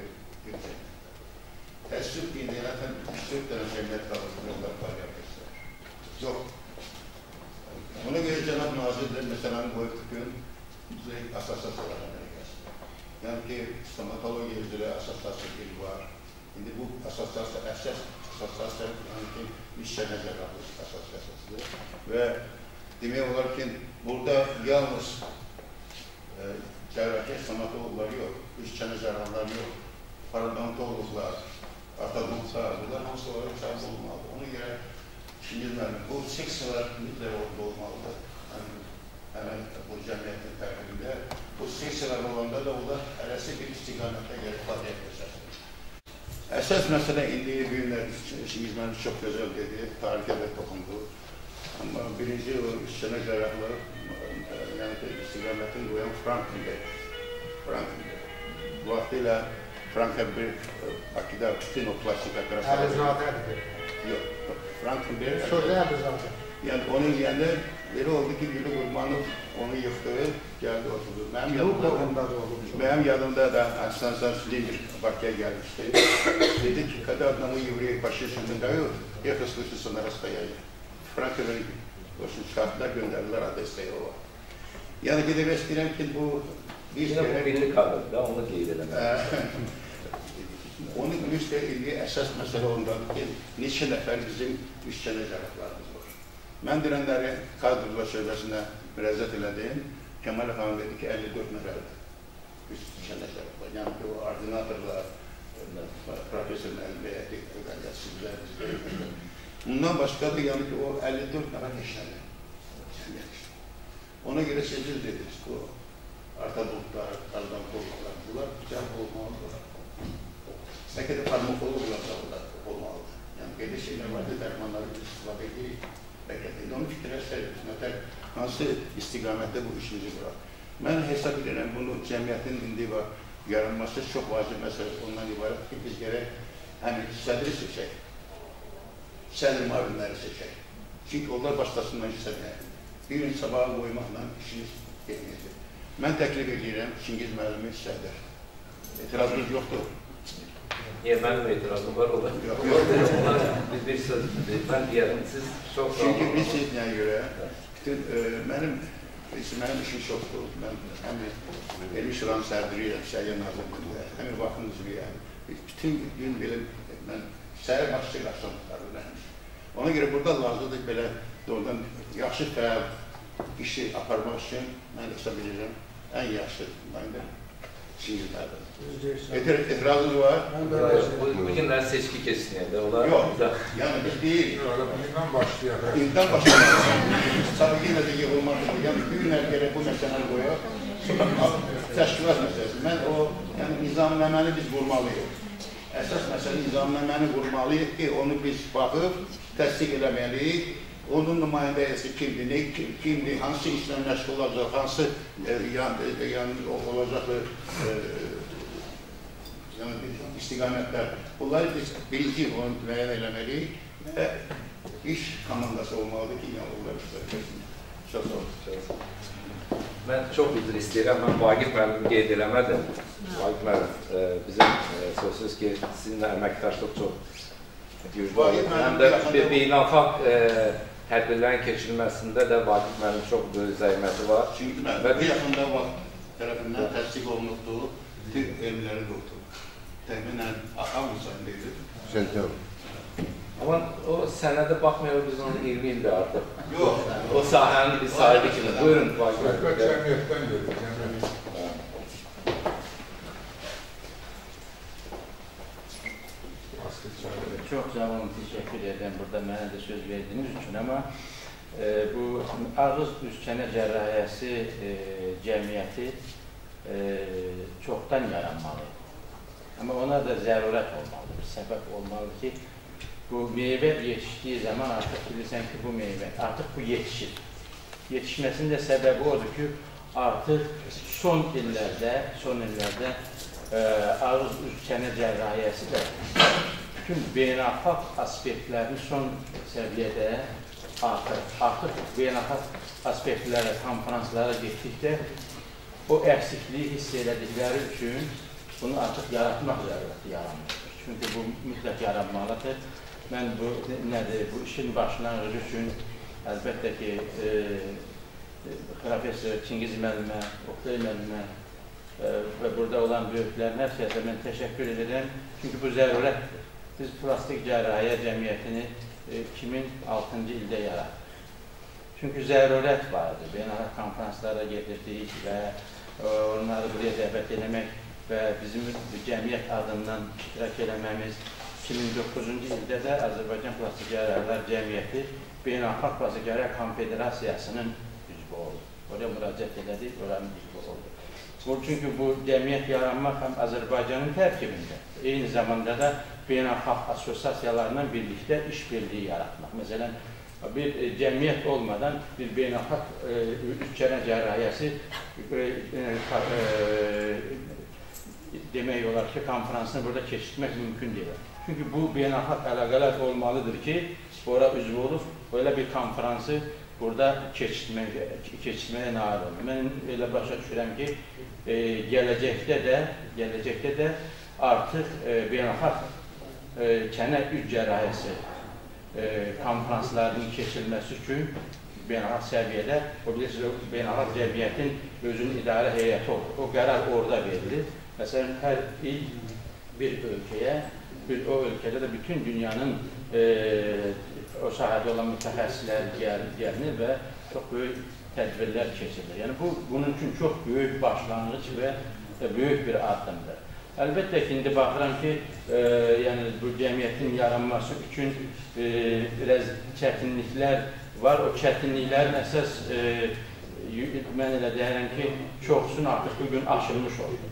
Təəssüf ki, deyilətən üç dörd dənə cəmiyyət qalır, fəaliyyət göstərir. Yox. Ona görə Cənab Nazirdir, məsələni qoyub gün, assosiasiyalarına gəlsin. Yəni ki, stomatologiya üzrə assosiasiya var. İndi bu assosiasiya, əsas assosiasiya, yəni ki, işçənə cərrahlık assosiasiyasıdır. Və demək olar ki, burada yalnız cərrahiyyə stomatologlar yox, işçənə cərrahlar yox, parodontologlar, ortodonlar, bunlar hamısı olarak çağrı olmalı. Ona göre şimdi bu seksiyalar mütləq orada olmalıdır. Həmin bu cəmiyyətin tərkibində bu seksiyalar olanda da onlar hələsi bir istiqamətə gəlib fəaliyyət göstərir. Əsas məsələ indi bu günlər işimiz mənim çox gözəl dedi, tarixə də toxundu. Amma birinci o işçənə cərrahlığı, yəni ki, istiqamətin qoyan Frankenberg. Frankenberg. Bu vaxtıyla Frankenberg Bakıda bütün o plastik operasyonları... Əlizadədir. Yox, Frankenberg... Sözdə Əlizadə. Yəni onun yanında Elə oldu ki, Gülü Qurbanov onu yıxdı, gəldi oturdu. Mənim yadımda, mənim yadımda da Станислав Лидер Bakıya gəlmişdi. Dedi ki, когда одному еврею фашистам не дают, это слышится на расстоянии. Frankfurt'a olsun şartlar göndərdilər Adesaya. Yəni ki, demək istəyirəm ki, bu bir Yine bu birlik kalır da onu qeyd eləmək. Onun müstəqilliyi əsas məsələ ondadır ki, neçə nəfər bizim üstçənə cərəflərimiz var. Mən dirənləri kadrlar şöbəsinə müraciət elədim. Kemal xanım dedi ki, əlli dörd nəfərdir üstçənə cərəflər. Yəni ki, o ordinatorlar, professional və əqəliyyətsizlər. Bundan başqa da yəni ki, o əlli dörd nəfər keçənlər. Ona görə səcil dediniz ki, o ortodoklar, qardan qollar, bunlar cərb olmalıdır. Bəlkə də farmakologlar da olmalıdır. Yəni, belə şeylər var da, dərmanları istifadə edirik. Bəlkə də onu fikirləşsək, hansı istiqamətdə bu işimizi qırar. Mən hesab edirəm, bunu cəmiyyətin indi var, yaranması çox vacib məsələ ondan ibarət ki, biz gərək həmin sədri seçək, sədri müavinləri seçək. Çünki onlar başlasından hissədəyək. Bir gün sabaha qoymaqla işiniz getməyəcək. Mən təklif edirəm, Çingiz müəllimi sədr. Etirazınız yoxdur. Niye mənim etirazım var ola? Yox, yox. Bir söz, mən deyərəm, siz çox sağ olun. Çünki biz etməyə görə, bütün mənim mənim işim çoxdur. Mən həmin Elmi Şuranın sədriyəm, Səhiyyə Nazirliyində, həmin vaxtın üzvüyəm. Bütün gün belə, mən səhər başçı qaçdan tutarım. Ona görə burada lazımdır belə doğrudan yaxşı fəal işi aparmaq üçün mən hesab edirəm, ən yaxşı nümayəndə Çingiz müəllim. Etirazınız var? Bu günlər seçki kesinlikdə olar. Yox, yəni biz deyil. İldən başlayaq. İldən başlayaq. Tabii yenə də yığılmalıdır. Yəni bir günlər gərək bu məsələni qoyaq. Təşkilat məsələsi. Mən o, yəni nizamnaməni biz qurmalıyıq. Əsas məsələ nizamnaməni qurmalıyıq ki, onu biz baxıb təsdiq eləməliyik. Onun nümayəndəsi kimdir, ne kimdir, hansı işlə məşğul olacaq, hansı yəni olacaq istiqamətlər. Bunları biz bilinci onu müəyyən eləməliyik və iş komandası olmalıdır ki, yəni onlar işlər. Çox sağ olun. Mən çox üzr istəyirəm, mən Vagif müəllim qeyd eləmədim. Vagif müəllim, bizim sözsüz ki, sizinlə əməkdaşlıq çox güclü. Həm də beynəlxalq tədbirlərin keçirilməsində də Vagif müəllim çox böyük zəhməti var. Çünki bir yaxında vaxt tərəfindən təsdiq olunubdur, Türk elmləri qurdu. Təxminən avqust ayında idi. Sentyabr. Amma o sənədə baxmayaraq biz onu iyirmi ildir artıq. Yox. O sahənin bir sahibi kimi. Buyurun Vagif müəllim. Söhbət cəmiyyətdən gedir. Çox sağ olun, təşəkkür edirəm burada mənə də söz verdiyiniz üçün, amma e, bu ağız üz-çənə cərrahiyyəsi e, cəmiyyəti e, çoxdan yaranmalı. Amma ona da zərurət olmalıdır, səbəb olmalıdır ki, bu meyvə yetişdiyi zaman artıq bilirsən ki, bu meyvə artıq bu yetişir. Yetişməsinin də səbəbi odur ki, artıq son illərdə, son illərdə e, ağız üz-çənə cərrahiyyəsi də bütün beynəlxalq aspektlərini son səviyyədə artır. Artıq beynəlxalq aspektlərə, konferanslara getdikdə o əksikliyi hiss elədikləri üçün bunu artıq yaratmaq zərurəti yaranmışdır. Çünki bu mütləq yaranmalıdır. Mən bu, nədir, bu işin başlanğıcı üçün əlbəttə ki, e, professor Çingiz müəllimə, Oktay müəllimə e, və burada olan böyüklərin hər şeyə mən təşəkkür edirəm. Çünki bu zərurətdir. Biz plastik cərrahiyyə cəmiyyətini iki min altıncı ildə yaratdıq. Çünki zərurət vardı. Beynəlxalq konferanslara gedirdik və onları buraya dəvət eləmək və bizim cəmiyyət adından iştirak eləməmiz. iki min doqquzuncu ildə də Azərbaycan Plastik Cərrahiyələr Cəmiyyəti Beynəlxalq Plastik Cərrahiyyə Konfederasiyasının üzvü oldu. Oraya müraciət elədik, oranın üzvü oldu. Çünki bu cəmiyyət yaranmaq həm Azərbaycanın tərkibində, eyni zamanda da beynəlxalq assosiasiyalarla birlikdə işbirliyi yaratmaq. Məsələn, bir cəmiyyət olmadan bir beynəlxalq üz-çənə cərrahiyyəsi demək olar ki, konferansını burada keçirmək mümkün deyil. Çünki bu beynəlxalq əlaqələr olmalıdır ki, ora üzv olub, böyle bir konferansı burada keçirtmə, keçirtməyə nail oldu. Mən elə başa düşürəm ki, e, gələcəkdə də, gələcəkdə də artıq e, beynəlxalq e, kənə üz cərrahiyyəsi e, konferanslarının keçirilməsi üçün beynəlxalq səviyyədə, o bilirsiniz, beynəlxalq cəmiyyətin özünün idarə heyəti olur. O qərar orada verilir. Məsələn, hər il bir ölkəyə, bir, o ölkədə də bütün dünyanın e, o sahədə olan mütəxəssislər gəl, gəlinir və çox böyük tədbirlər keçirilir. Yəni, bu, bunun üçün çox böyük başlanğıc və böyük bir addımdır. Əlbəttə ki, indi baxıram ki, e, yəni, bu cəmiyyətin yaranması üçün e, biraz çətinliklər var. O çətinliklərin əsas, e, mən elə deyərəm ki, çoxsun artıq bugün aşılmış olur.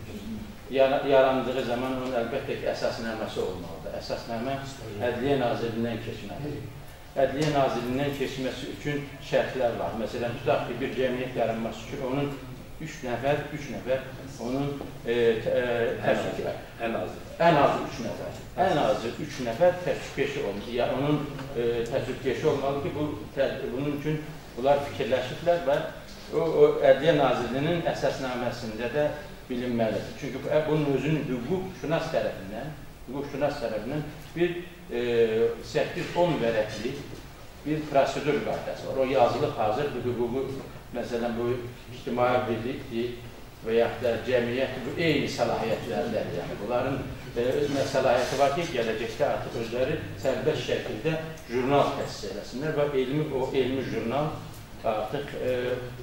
Yarandığı zaman onun əlbəttə ki, əsasnaməsi olmalıdır. Əsasnamə Ədliyyə Nazirliyindən keçməlidir. Ədliyyə Nazirliyindən keçməsi üçün şərtlər var. Məsələn, tutaq ki, bir cəmiyyət yaranması üçün onun üç nəfər, üç nəfər onun e, e, təşkil ən azı. Ən azı üç nəfər. Ən azı üç nəfər təşkilkeşi olmalı. Yəni, onun e, təşkilkeşi olmalı ki, bu, tə, bunun üçün bunlar fikirləşiblər və o, o Ədliyyə Nazirliyinin əsasnaməsində də bilinməlidir. Çünki bunun özünün hüquq-şünas tərəfindən, hüquq-şünas tərəfindən bir e, səkkiz on vərəqlik bir prosedur qaydası var. O yazılıb hazır bir hüququ, məsələn, bu ictimai birlikdir və yaxud da cəmiyyət bu eyni səlahiyyətlərdir. Yəni, bunların e, səlahiyyəti var ki, gələcəkdə artıq özləri sərbəst şəkildə jurnal təsis eləsinlər və elmi, o elmi jurnal artıq e,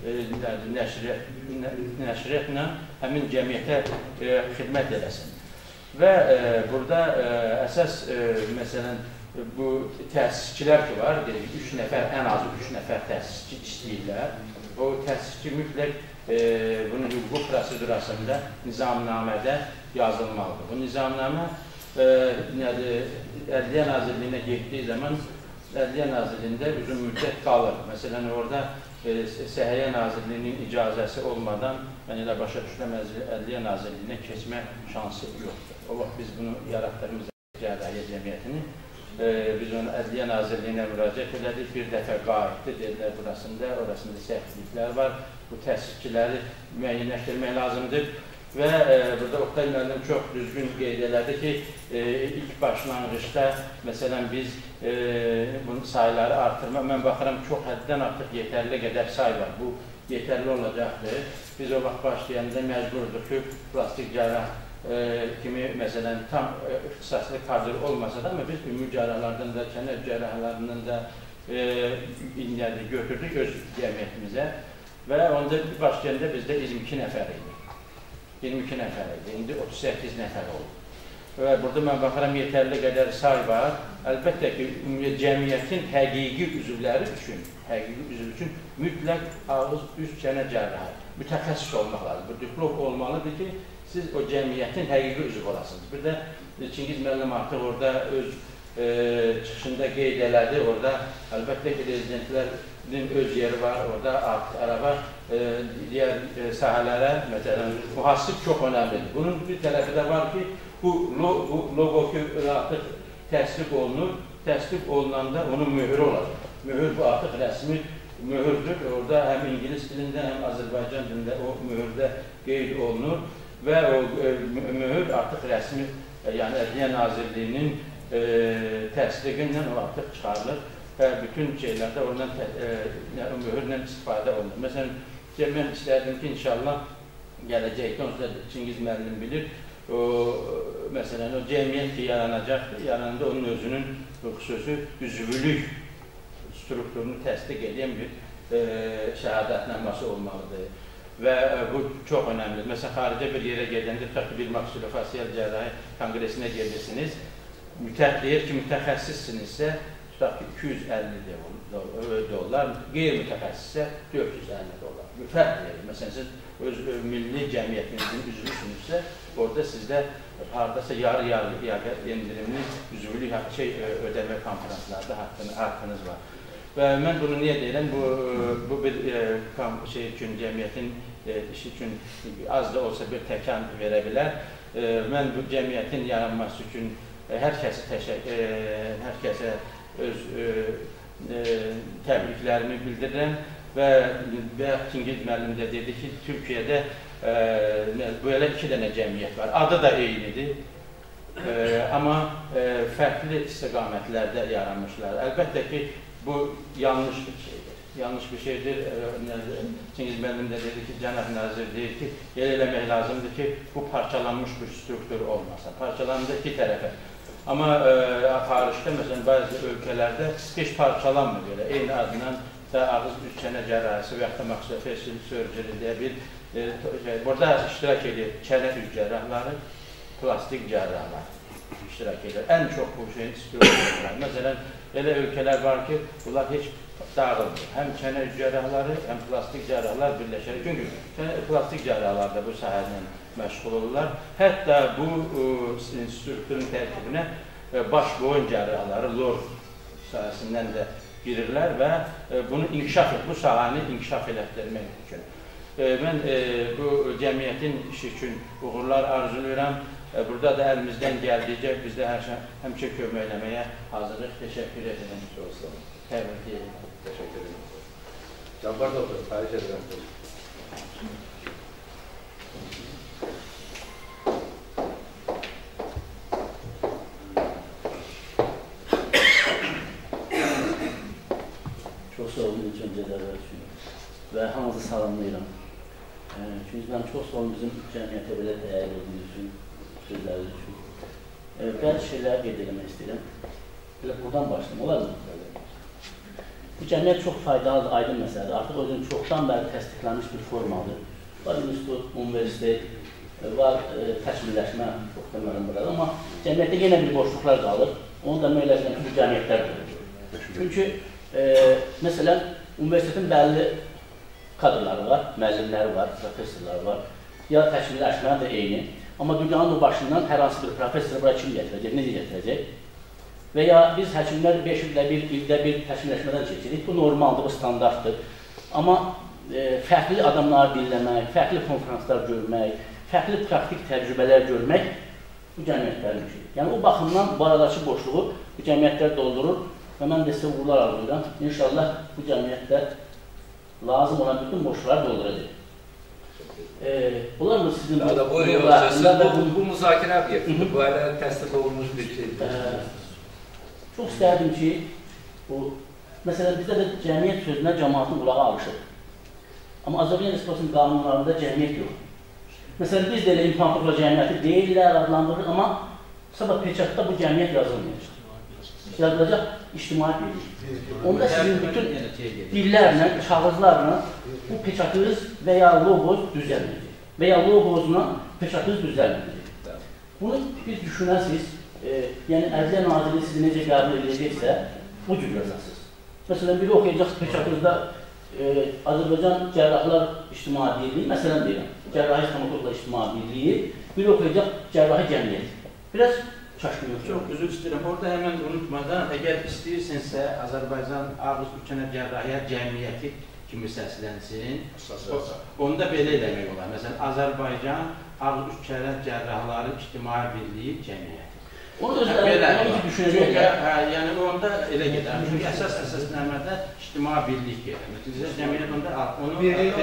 e, nəşriyyat, nəşriyyatla həmin cəmiyyətə e, xidmət eləsin. Və e, burada e, əsas, e, məsələn, bu təsisçilər ki var, dedik, üç nəfər, ən azı üç nəfər təsisçi istəyirlər. O təsisçi mütləq e, bunun hüquq prosedurasında nizamnamədə yazılmalıdır. Bu nizamnamə e, nədir, Ədliyyə Nazirliyinə getdiyi zaman Ədliyyə Nazirliyində uzun müddət qalır. Məsələn, orada e, Səhiyyə Nazirliyinin icazəsi olmadan mən elə başa düşürəm, Ədliyyə Nazirliyinə keçmə şansı yoxdur. O vaxt biz bunu yaratdığımız cərrahiyyə cəmiyyətini, e, biz onu Ədliyyə Nazirliyinə müraciət elədik, bir dəfə qayıtdı, dedilər burasında, orasında səhvliklər var, bu təsisçiləri müəyyənləşdirmək lazımdır. Və e, burada Oktay müəllim çox düzgün qeyd elədi ki, e, ilk başlanğıçda, məsələn, biz e, bunun sayıları artırma, mən baxıram, çox həddən artıq yetərli qədər say var. Bu yetərli olacaqdır. Biz o vaxt başlayanda məcburduq ki, plastik cərrah e, kimi, məsələn, tam e, ixtisaslı kadr olmasa da, amma biz ümumi cərrahlardan da, kənər cərrahlarından da e, inlədi, götürdük öz cəmiyyətimizə və onda başlayanda bizdə iyirmi iki nəfər idi. iyirmi iki nəfər idi, indi otuz səkkiz nəfər oldu. Və burada mən baxıram, yetərli qədər say var. Əlbəttə ki, cəmiyyətin həqiqi üzvləri üçün, həqiqi üzv üçün mütləq ağız, üz, çənə cərrahı, mütəxəssis olmaq lazım. Bu diplom olmalıdır ki, siz o cəmiyyətin həqiqi üzv olasınız. Bir də Çingiz müəllim artıq orada öz e, çıxışında qeyd elədi, orada əlbəttə ki, rezidentlərin öz yeri var, orada artıq araba e, digər e, sahələrə, məsələn, mühasib çox önəmlidir. Bunun bir tərəfi də var ki, bu, lo, bu logo ki, artıq təsdiq olunur, təsdiq olunanda onun mühürü olacaq. Mühür bu artıq rəsmi mühürdür, orada həm İngilis dilində, həm Azərbaycan dilində o mühürdə qeyd olunur və o e, mühür artıq rəsmi, e, yəni Ədliyyə Nazirliyinin e, təsdiqindən o artıq çıxarılır. Və bütün şeylərdə ondan e, mühürlə istifadə olunur. Məsələn, mən istərdim ki, inşallah gələcəkdə, onsuz da Çingiz müəllim bilir, o, məsələn, o cəmiyyət ki, yaranacaqdır, yarananda onun özünün xüsusi üzvülük strukturunu təsdiq edən bir e, şəhadətnaməsi olmalıdır. Və e, bu çox önəmlidir. Məsələn, xaricə bir yerə gedəndə, tutaq ki, bir maksilofasiyal cərrahi konqresinə gedirsiniz, mütəx deyir ki, mütəxəssissinizsə, tutaq ki, iki yüz əlli dollar, qeyri-mütəxəssisə dörd yüz əlli dollar. Fərq verir. Məsələn, siz öz milli cəmiyyətinizin üzvüsünüzsə, orada sizdə haradasa yarı-yarı endirimli üzvülük şey, ödəmə konferanslarda haqqınız var. Və mən bunu niyə deyirəm? Bu, bu bir şey üçün, cəmiyyətin işi üçün az da olsa bir təkan verə bilər. Mən bu cəmiyyətin yaranması üçün hər kəsə təşəkkür, hər kəsə öz e, e, təbriklərimi bildirirəm və Çingiz müəllim də dedi ki, Türkiyədə e, böyle iki dənə cəmiyyət var. Adı da eynidir. E, amma e, fərqli istiqamətlərdə yaranmışlar. Əlbəttə ki, bu yanlış bir şeydir. Yanlış bir şeydir. Çingiz müəllim də dedi ki, cənab nazir deyir ki, elə eləmək lazımdır ki, bu parçalanmış bir struktur olmasın. Parçalandı iki tərəfə. Amma e, xaricdə, məsələn, bəzi ölkələrdə heç parçalanmır belə. Eyni adından da ağız üç çənə cərrahisi və yaxud da maxillofacial surgery deyə bir e, şey, burada iştirak edir çənə üz cərrahları, plastik cərrahlar iştirak edir. Ən çox bu şeyin istiyorlar. Məsələn, elə ölkələr var ki, bunlar heç dağılmır. Həm çənə üz cərrahları, həm plastik cərrahlar birləşir. Çünki plastik cərrahlar da bu sahədən məşğul olurlar. Hətta bu e, strukturun tərkibinə e, baş boyun cərrahları lor sahəsindən də girirlər və e, bunu inkişaf et, bu sahəni inkişaf elətdirmək üçün. E, mən e, bu cəmiyyətin işi üçün uğurlar arzulayıram. E, burada da əlimizdən gəldikcə biz də hər həmişə kömək eləməyə hazırıq. Təşəkkür edirəm. Təbrik edirəm. Teşekkür ederim. Cabbar Doktor, tarih edelim. Çox sağ olun, ilk öncələrə üçün və hamınızı salamlayıram. E, çünki mən çox sağ olun bizim cəmiyyətə belə dəyər olduğunuz üçün, sözləriniz üçün. E, bəzi şeyləri qeyd eləmək istəyirəm. Belə buradan başlayayım, olar mı? Bu cəmiyyət çox faydalıdır, aydın məsələdir. Artıq özünün çoxdan bəri təsdiqlənmiş bir formadır. Var institut, universitet, var e, təkmilləşmə, çox deməlim burada. Amma cəmiyyətdə yenə bir boşluqlar qalır. Onu da müəlləfdən bu cəmiyyətlərdir. Çünki, e, məsələn, universitetin bəlli kadrları var, müəllimləri var, professorları var. Ya təkmilləşmə də eyni. Amma dünyanın o başından hər hansı bir professor bura kim gətirəcək, necə gətirəcək? Və ya biz həkimlər beş ildə bir, ildə bir təkmilləşmədən keçirik. Bu normaldır, bu standartdır. Amma e, fərqli adamları dinləmək, fərqli konferanslar görmək, fərqli praktik təcrübələr görmək bu cəmiyyətlərin işidir. Yəni, o baxımdan bu aradakı boşluğu bu cəmiyyətlər doldurur və mən də sizə uğurlar arzulayıram. İnşallah bu cəmiyyətdə lazım olan bütün boşluqları dolduracaq. Ee, Bunlar mı sizin bu, bu, bu, bu müzakirə obyektidir, bu hələ təsdiq olunmuş bir şeydir. Ee, Çox istərdim ki, bu, məsələn, bizdə də cəmiyyət sözünə cəmaatın qulağı alışır. Amma Azərbaycan Respublikasının qanunlarında cəmiyyət yox. Məsələn, biz də elə imparatorluq cəmiyyəti deyirlər, adlandırır, amma sabah peçatda bu cəmiyyət yazılmayacaq. Yazılacaq ictimai birlik. Onda sizin bütün dillərlə, kağızlarla bu peçatınız və ya logoz düzəlməyəcək. Və ya logozla peçatınız düzəlməyəcək. Bunu biz düşünəsiniz. E, yəni, Ədliyyə Nazirliyi sizi necə qəbul edəcəksə, bu cür yazasınız. Məsələn, biri oxuyacaq peçatınızda e, Azərbaycan Cərrahlar İctimai Birliyi, məsələn deyirəm, Cərrahi Stomatoloqlar İctimai Birliyi, biri oxuyacaq Cərrahi Cəmiyyət. Biraz çaşqın yoxdur. Çox üzr istəyirəm. Orada həmən unutmadan, əgər istəyirsinizsə, Azərbaycan Ağız Üçənə Cərrahiyyə Cəmiyyəti kimi səslənsin, onda belə eləmək olar. Məsələn, Azərbaycan Ağız Üçənə Cərrahları İctimai Birliyi Cəmiyyəti. Onu özləri düşünəcəklər. Yəni, onda elə gedər. Çünki əsas əsasnamədə ictimai birlik gedir. Cəmiyyət onda onu...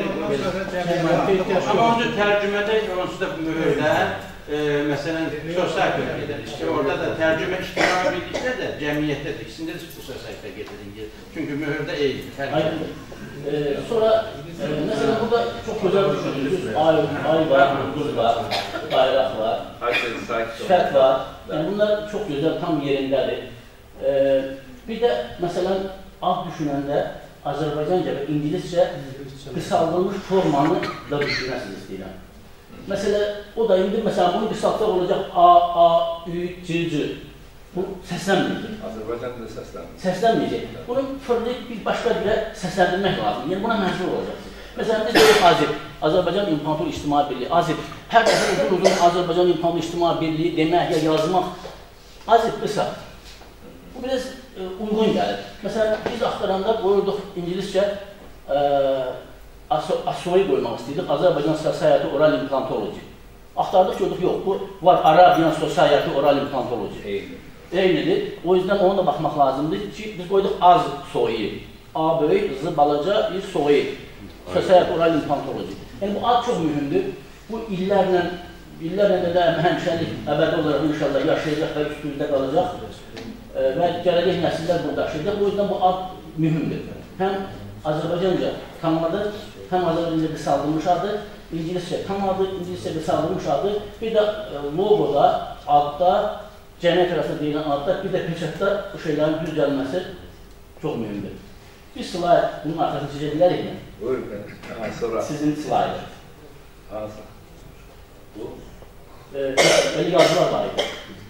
Amma onu tərcümədə, onsuz da mühürdə, məsələn, sosial gedir. Orada da tərcümə ictimai birlikdə də cəmiyyətdədir. İkisində də bu sosialdə gedir. Çünki mühürdə eyni. Sonra, məsələn, burada çox gözəl düşündünüz. Ay var, qız var, bayraq var, sifət var. Yəni, bunlar çox gözəl, tam yerindədir. Bir də, məsələn, ad düşünəndə Azərbaycanca və İngiliscə qısaldılmış formanı da düşünəsiniz istəyirəm. Məsələn, o da indi, məsələn, bunu qısaldaq olacaq A, A, Ü, C, C. Bu səslənməyəcək. Azərbaycanda da səslənməyəcək. Səslənməyəcək. Bunu fırlayıb bir başqa birə səsləndirmək lazım. Yəni, buna məcbur olacaqsınız. Məsələn, biz deyək Azib, Azərbaycan İmparatorluq İctimai Birliyi, Azib. Hər dəfə uzun-uzun Azərbaycan İmparatorluq İctimai Birliyi demək ya yazmaq, Azib qısa. Bu biraz e, uyğun gəlir. Məsələn, biz axtaranda qoyurduq İngiliscə e, Asoyu qoymaq istəyirdik, Azərbaycan Society Oral Implantology. Axtardıq gördük, yox, bu var Arabian Society Oral Implantology. eynidir. O yüzden ona da baxmaq lazımdır ki, biz qoyduq az soyu. A böyük, Z balaca, I soyu. Sosial oral implantoloji. Yəni bu ad çox mühümdür. Bu illərlə, illərlə də həmşəlik əbədi olaraq inşallah yaşayacaq və üstümüzdə qalacaq və gələcək nəsillər burada yaşayacaq. O yüzden bu ad mühümdür. Həm Azərbaycanca tam adı, həm Azərbaycanca qısaldılmış adı, İngiliscə tam adı, İngiliscə qısaldılmış adı, bir də logoda, adda, cəmiyyət arasında deyilən adda, bir də peçatda bu şeylərin düz gəlməsi çox mühümdür. Bir slayt bunun arxasını çəkə bilərik mi? Buyurun. Sizin slaytı. Hansın? Bu. Böyle yazılar var idi.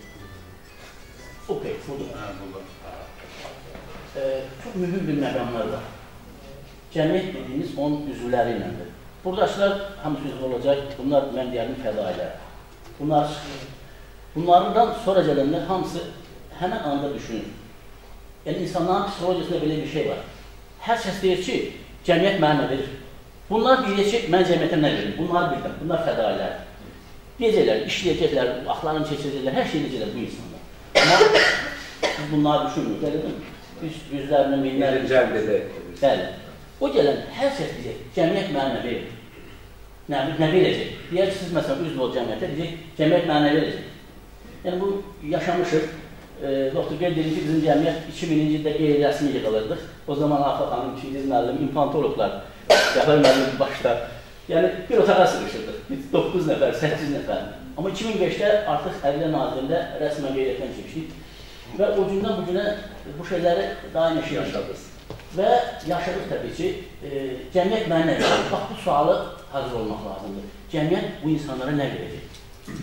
Okey, budur. Ee, çok mühüm bir məqamlar var. Cəmiyyət dediyimiz onun üzvləri iləndir. Buradakılar hamısı üzv olacaq, bunlar mən deyərim fədailər. Bunlar, bunlardan sonra gələnlər hamısı həmən anda düşünür. Yəni insanların psikolojisində belə bir şey var. Hər kəs deyir ki, cəmiyyət mənə nə verir? Bunlar deyir ki, mən cəmiyyətə nə verim? Bunları bildim, bunlar fədailər. Deyəcəklər, işləyəcəklər, axlarını keçirəcəklər, hər şey edəcəklər bu insanlar. Amma biz bunları düşünmürük, elə deyil mi? Biz yüzlərini, minlərini... Cəlb edək. Bəli. O gələn hər kəs deyəcək, cəmiyyət mənə nə verir? Nə, nə verəcək? Deyək ki, siz məsələn üzv ol cəmiyyətə, deyəcək, cəmiyyət mənə nə verəcək? Yəni bu yaşamışıq. E, doktor qeyd edir ki, bizim cəmiyyət iki mininci ildə qeyri-rəsmi yığılırdıq. O zaman Afaq xanım, ikinci müəllim, implantologlar, Cəfər müəllim başda. Yəni bir otağa sığışırdıq. Biz doqquz nəfər, səkkiz nəfər. Amma iki min beşdə artıq Ədliyyə Nazirində rəsmən qeyriyyətdən çəkdik. Və o gündən bu günə bu şeyləri daim yaşadıq. Və yaşadıq təbii ki, e, cəmiyyət mənə nə verir? Bax, bu sualı hazır olmaq lazımdır. Cəmiyyət bu insanlara nə verəcək?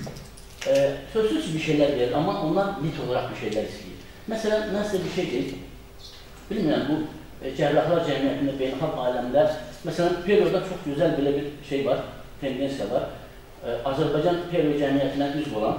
E, sözsüz bir şeylər verir, amma onlar net olaraq bir şeylər istəyir. Məsələn, mən sizə bir şey deyim. Bilmirəm, bu e, cərrahlar cəmiyyətində, beynəlxalq aləmdə, məsələn, perioda çox gözəl belə bir şey var, tendensiya var. E, Azərbaycan period cəmiyyətinə üzv olan,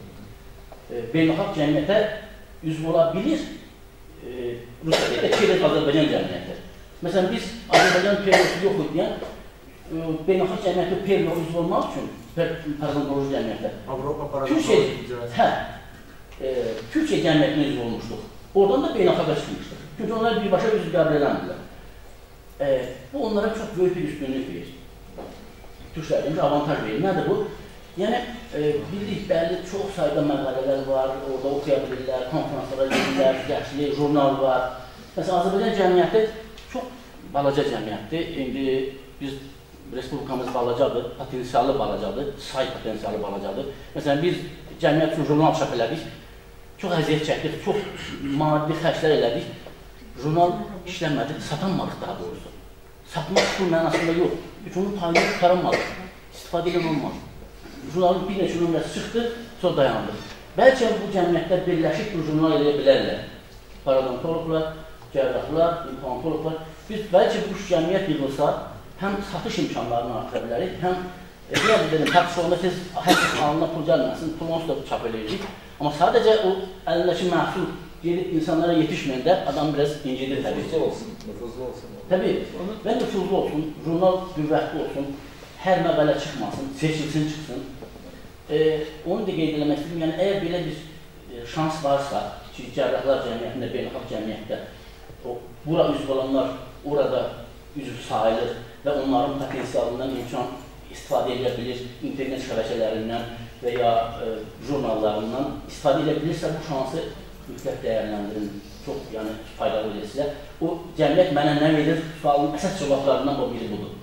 e, beynəlxalq cəmiyyətə üzv ola bilir, e, Rusiyada da period Azərbaycan cəmiyyəti. Məsələn, biz Azərbaycan periodu yox deyən, e, beynəlxalq cəmiyyətə period üzv olmaq üçün, Pərzantoloji cəmiyyətdə. Avropa parası. Türkiyə, hə, e, Türkiyə cəmiyyətinə üzv olmuşduq. Oradan da beynəlxalqa çıxmışdıq. Çünki onlar birbaşa üzv qəbul edəndilər. E, bu onlara çox böyük bir üstünlük verir. Türklərdən bir avantaj verir. Nədir bu? Yəni, e, bildik, bəli, çox sayda məqalələr var, orada oxuya bilirlər, konferanslara gedirlər, gəşli, jurnal var. Məsələn, Azərbaycan cəmiyyəti çox balaca cəmiyyətdir. İndi biz Respublikamız balacadır, potensialı balacadır, say potensialı balacadır. Məsələn, biz cəmiyyət üçün jurnal çap elədik, çox əziyyət çəkdik, çox maddi xərclər elədik. Jurnal işlənmədi, satanmadıq daha doğrusu. Satmaq üçün mənasında yox, çünki onun payını qutaranmadıq, istifadə edən olmadı. Jurnalın bir neçə nömrəsi çıxdı, sonra dayandı. Bəlkə bu cəmiyyətlər birləşik bir jurnal eləyə bilərlər. Paradontologlar, cərrahlar, implantologlar. Biz bəlkə bu cəmiyyət yığılsa, həm satış imkanlarını artıra bilərik, həm deyək dedim, taksiyonda siz hər kəs alına pul gəlməsin, pulunu da çap eləyəcək. Amma sadəcə o əlindəki məhsul gedib insanlara yetişməyəndə adam biraz incidir təbii. Nüfuzlu olsun, nüfuzlu olsun. Təbii, və nüfuzlu olsun, jurnal qüvvətli olsun, hər məqalə çıxmasın, seçilsin, çıxsın. E, onu da qeyd eləmək istəyim, yəni əgər belə bir e, şans varsa ki, cərrahlar cəmiyyətində, beynəlxalq cəmiyyətdə o, bura üzv olanlar orada üzv sayılır və onların potensialından imkan istifadə edə bilir, internet şəbəkələrindən və ya e, jurnallarından istifadə edə bilirsə, bu şansı mütləq dəyərləndirin, çox yəni, faydalı edir sizə. O, cəmiyyət mənə nə verir, sualın əsas cavablarından o biri budur.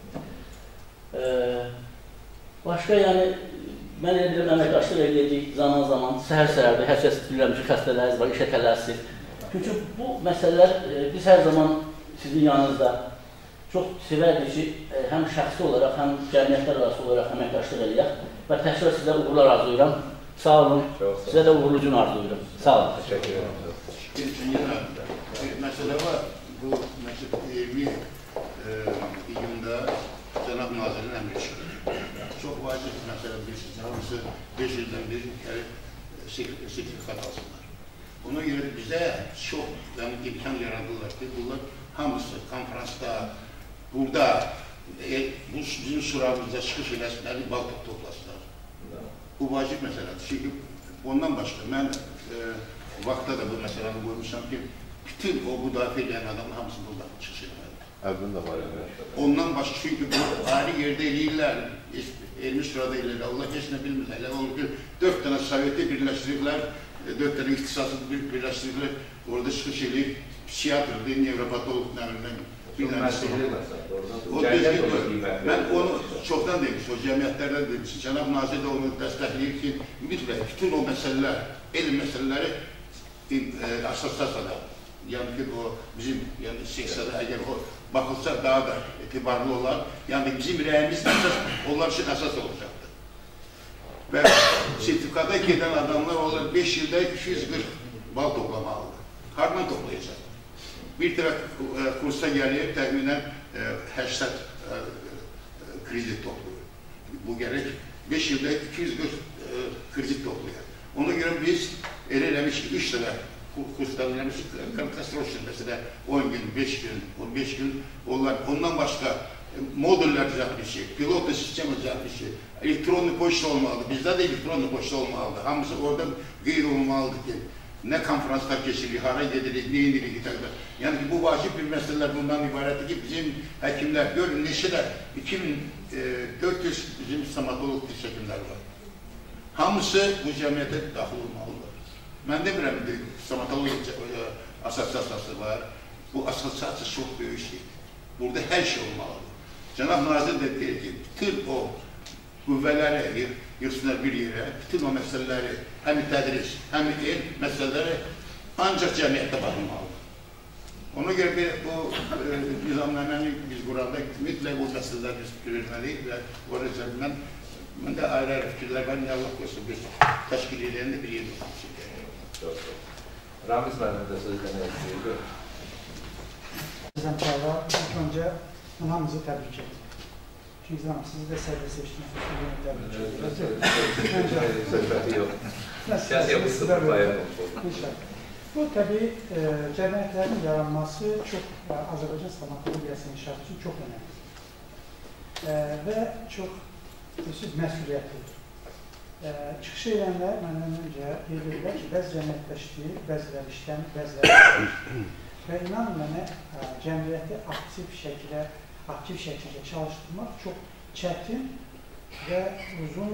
E, başqa, yəni, mən elə bilirəm, əməkdaşlıq edəcək zaman-zaman, səhər-səhərdə, hər kəs bilirəm ki, xəstələriniz var, işə tələsir. Çünki bu məsələlər, e, biz hər zaman sizin yanınızda çox sevərdik ki, həm şəxsi olaraq, həm cəmiyyətlər arası olaraq əməkdaşlıq edək və təkrar sizə uğurlar arzulayıram. Sağ olun, sizə də uğurlu gün arzulayıram. Sağ olun. Təşəkkür ederim. Bir məsələ var, bu yirmi iyunda Cənab Nazirin əmri çıxır. Çox vacib məsələ bilirsiniz, hamısı beş ildən bir sertifikat alsınlar. Ona görə bizə çox imkan yaradırlar ki, bunlar hamısı konferansda, burada e, bu bizim surağımızda çıxış eləsinlər, baltıq toplasınlar. Bu vacib məsələdir. Çünki ondan başqa mən e, vaxtda da bu məsələni qoymuşam ki, bütün o müdafiə edən adamın hamısı buradan çıxış etməlidir. Əvvən də var. Ondan başqa, çünki bu ayrı yerdə eləyirlər, elmi sırada eləyirlər, Allah heç nə bilmirlər. Elə olur ki, dörd dənə Sovyeti birləşdiriblər, dörd dənə ixtisası birləşdiriblər, orada çıxış eləyib, psikiyatrdır, nevropatolog, nə bilməm, mən onu çoxdan demiş, o cəmiyyətlərdən demiş, Cənab Nazir də onu dəstəkləyir ki, mütləq bütün o məsələlər, elm məsələləri asasasada, yəni ki, o bizim seksiyada əgər o baxılsa daha da etibarlı olar, yəni bizim rəyimiz əsas, onlar üçün əsas olacaqdır. Və sertifikata gedən adamlar onlar beş ildə iki yüz qırx bal toplamalıdır. Hardan toplayacaq? Bir tərəf kursa gəlir, təqminən səksən kredit topluyor. Bu gərək beş ildə iki yüz qırx kredit toplayır. Ona görə biz elə eləmiş ki, üç dənə kursdan eləmiş, konkastrosyon məsələ on gün, beş gün, on beş gün, ondan başqa modüller düzəltmişik, pilotlu sistem düzəltmişik, elektronlu poçta olmalıdır, bizdə də elektronlu poçta olmalıdır, hamısı orada qeyd olmalıdır ki, nə konferanslar keçirik, hara gedirik, nə indirik, itəqdə. Yəni ki, bu vacib bir məsələlər bundan ibarətdir ki, bizim həkimlər, görün, neşə də iki min dörd yüz bizim stomatolog diş həkimlər var. Hamısı bu cəmiyyətə daxil olmalıdır. Mən demirəm, stomatoloji asosiasiyası var, bu asosiasiya çox böyük şeydir. Burada hər şey olmalıdır. Cənab Nazir də deyir ki, bütün o qüvvələri yırsınlar bir yerə, bütün o məsələləri, həm tədris, həm el məsələləri ancaq cəmiyyətdə baxılmalıdır. Ona görə bu nizamnaməni biz quranda mütləq o məsələlər biz fikir verməliyik və orada cəmiyyət, mən də ayrı-ayrı fikirlər var, nə Allah qoysun, biz təşkil edəndə bir yerdə olsun. Ramiz müəllim də söz demək istəyirdi. Sizdən çağla, ilk öncə hamımızı təbrik edir. Çünki zaman sizi də sərdə seçdiniz. Söhbəti yox. Siyasi yapısı da bayan olmuş. Bu, təbii, cəmiyyətlərin yaranması çox, Azərbaycan stomatologiyasının inkişafı üçün çox önəmlidir. Və çox məsuliyyətlidir. Çıxış edənlər məndən öncə bilirlər ki, bəzi cəmiyyətdə işləyir, bəziləri işləmir, bəziləri işləyir. Və inanın mənə, cəmiyyəti aktiv şəkildə, aktiv şəkildə çalışdırmaq çox çətin və uzun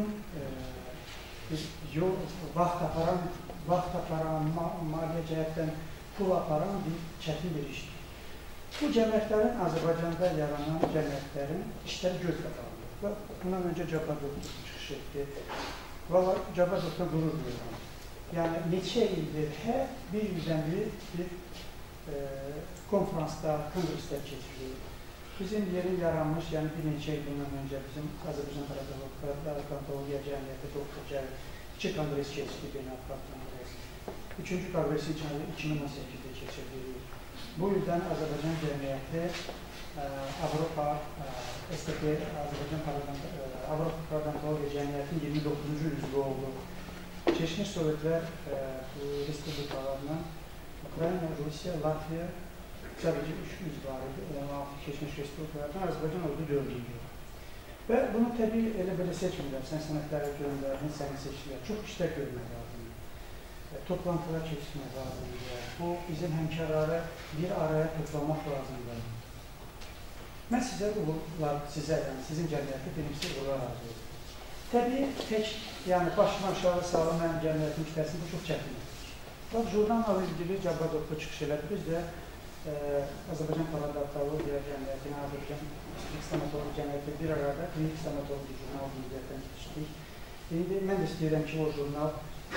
vaxt aparan, vaxt aparan, maliyyə cəhətdən pul aparan bir çətin bir işdir. Bu cəmiyyətlərin, Azərbaycanda yaranan cəmiyyətlərin işləri göz qatarlıdır. Və bundan öncə Cabadovdan çıxış etdi. Valla Cabadovdan qurur duyuram. Yəni, neçə ildir, hər bir yüzdən bir bir konferanslar, kongreslər keçirilir. Bizim yerin yaranmış, yəni bir neçə il bundan öncə bizim Azərbaycan Paratologiya Cəmiyyəti doktor gəlib, iki kongres keçdi, beynəlxalq kongres. Üçüncü kongresi iki min on səkkizdə keçirilir. Bu ildən Azərbaycan Cəmiyyəti Avropa S T P, Azərbaycan Paratologiya Cəmiyyətinin iyirmi doqquzuncu üzvü oldu. Keçmiş Sovetlər respublikalarına Ukrayna, Rusiya, Latviya sadəcə üç yüz var idi, on altı keçmiş respublikalardan Azərbaycan oldu dördüncü. Və bunu təbii elə belə seçmirlər, sən sənətlərə göndərdin, səni seçdilər. Çox işlər görmək lazımdır. Toplantılar keçirmək lazımdır. Bu, bizim həmkarları bir araya toplamaq lazımdır. Mən sizə uğurlar, sizə, yəni sizin cəmiyyətdə bilimsiz uğurlar arzu edirəm. Təbii, tək, yəni başına aşağı sağlam mənim cəmiyyətin işləsin, bu çox çətindir. Bax, jurnal ilgili Cabadovda çıxış elədi. Biz də Azərbaycan Paratologiya Cəmiyyətinin, Azərbaycan Stomatologiya Cəmiyyəti bir arada klinik stomatologiya jurnal müddətdən keçdik. İndi mən də istəyirəm ki, o jurnal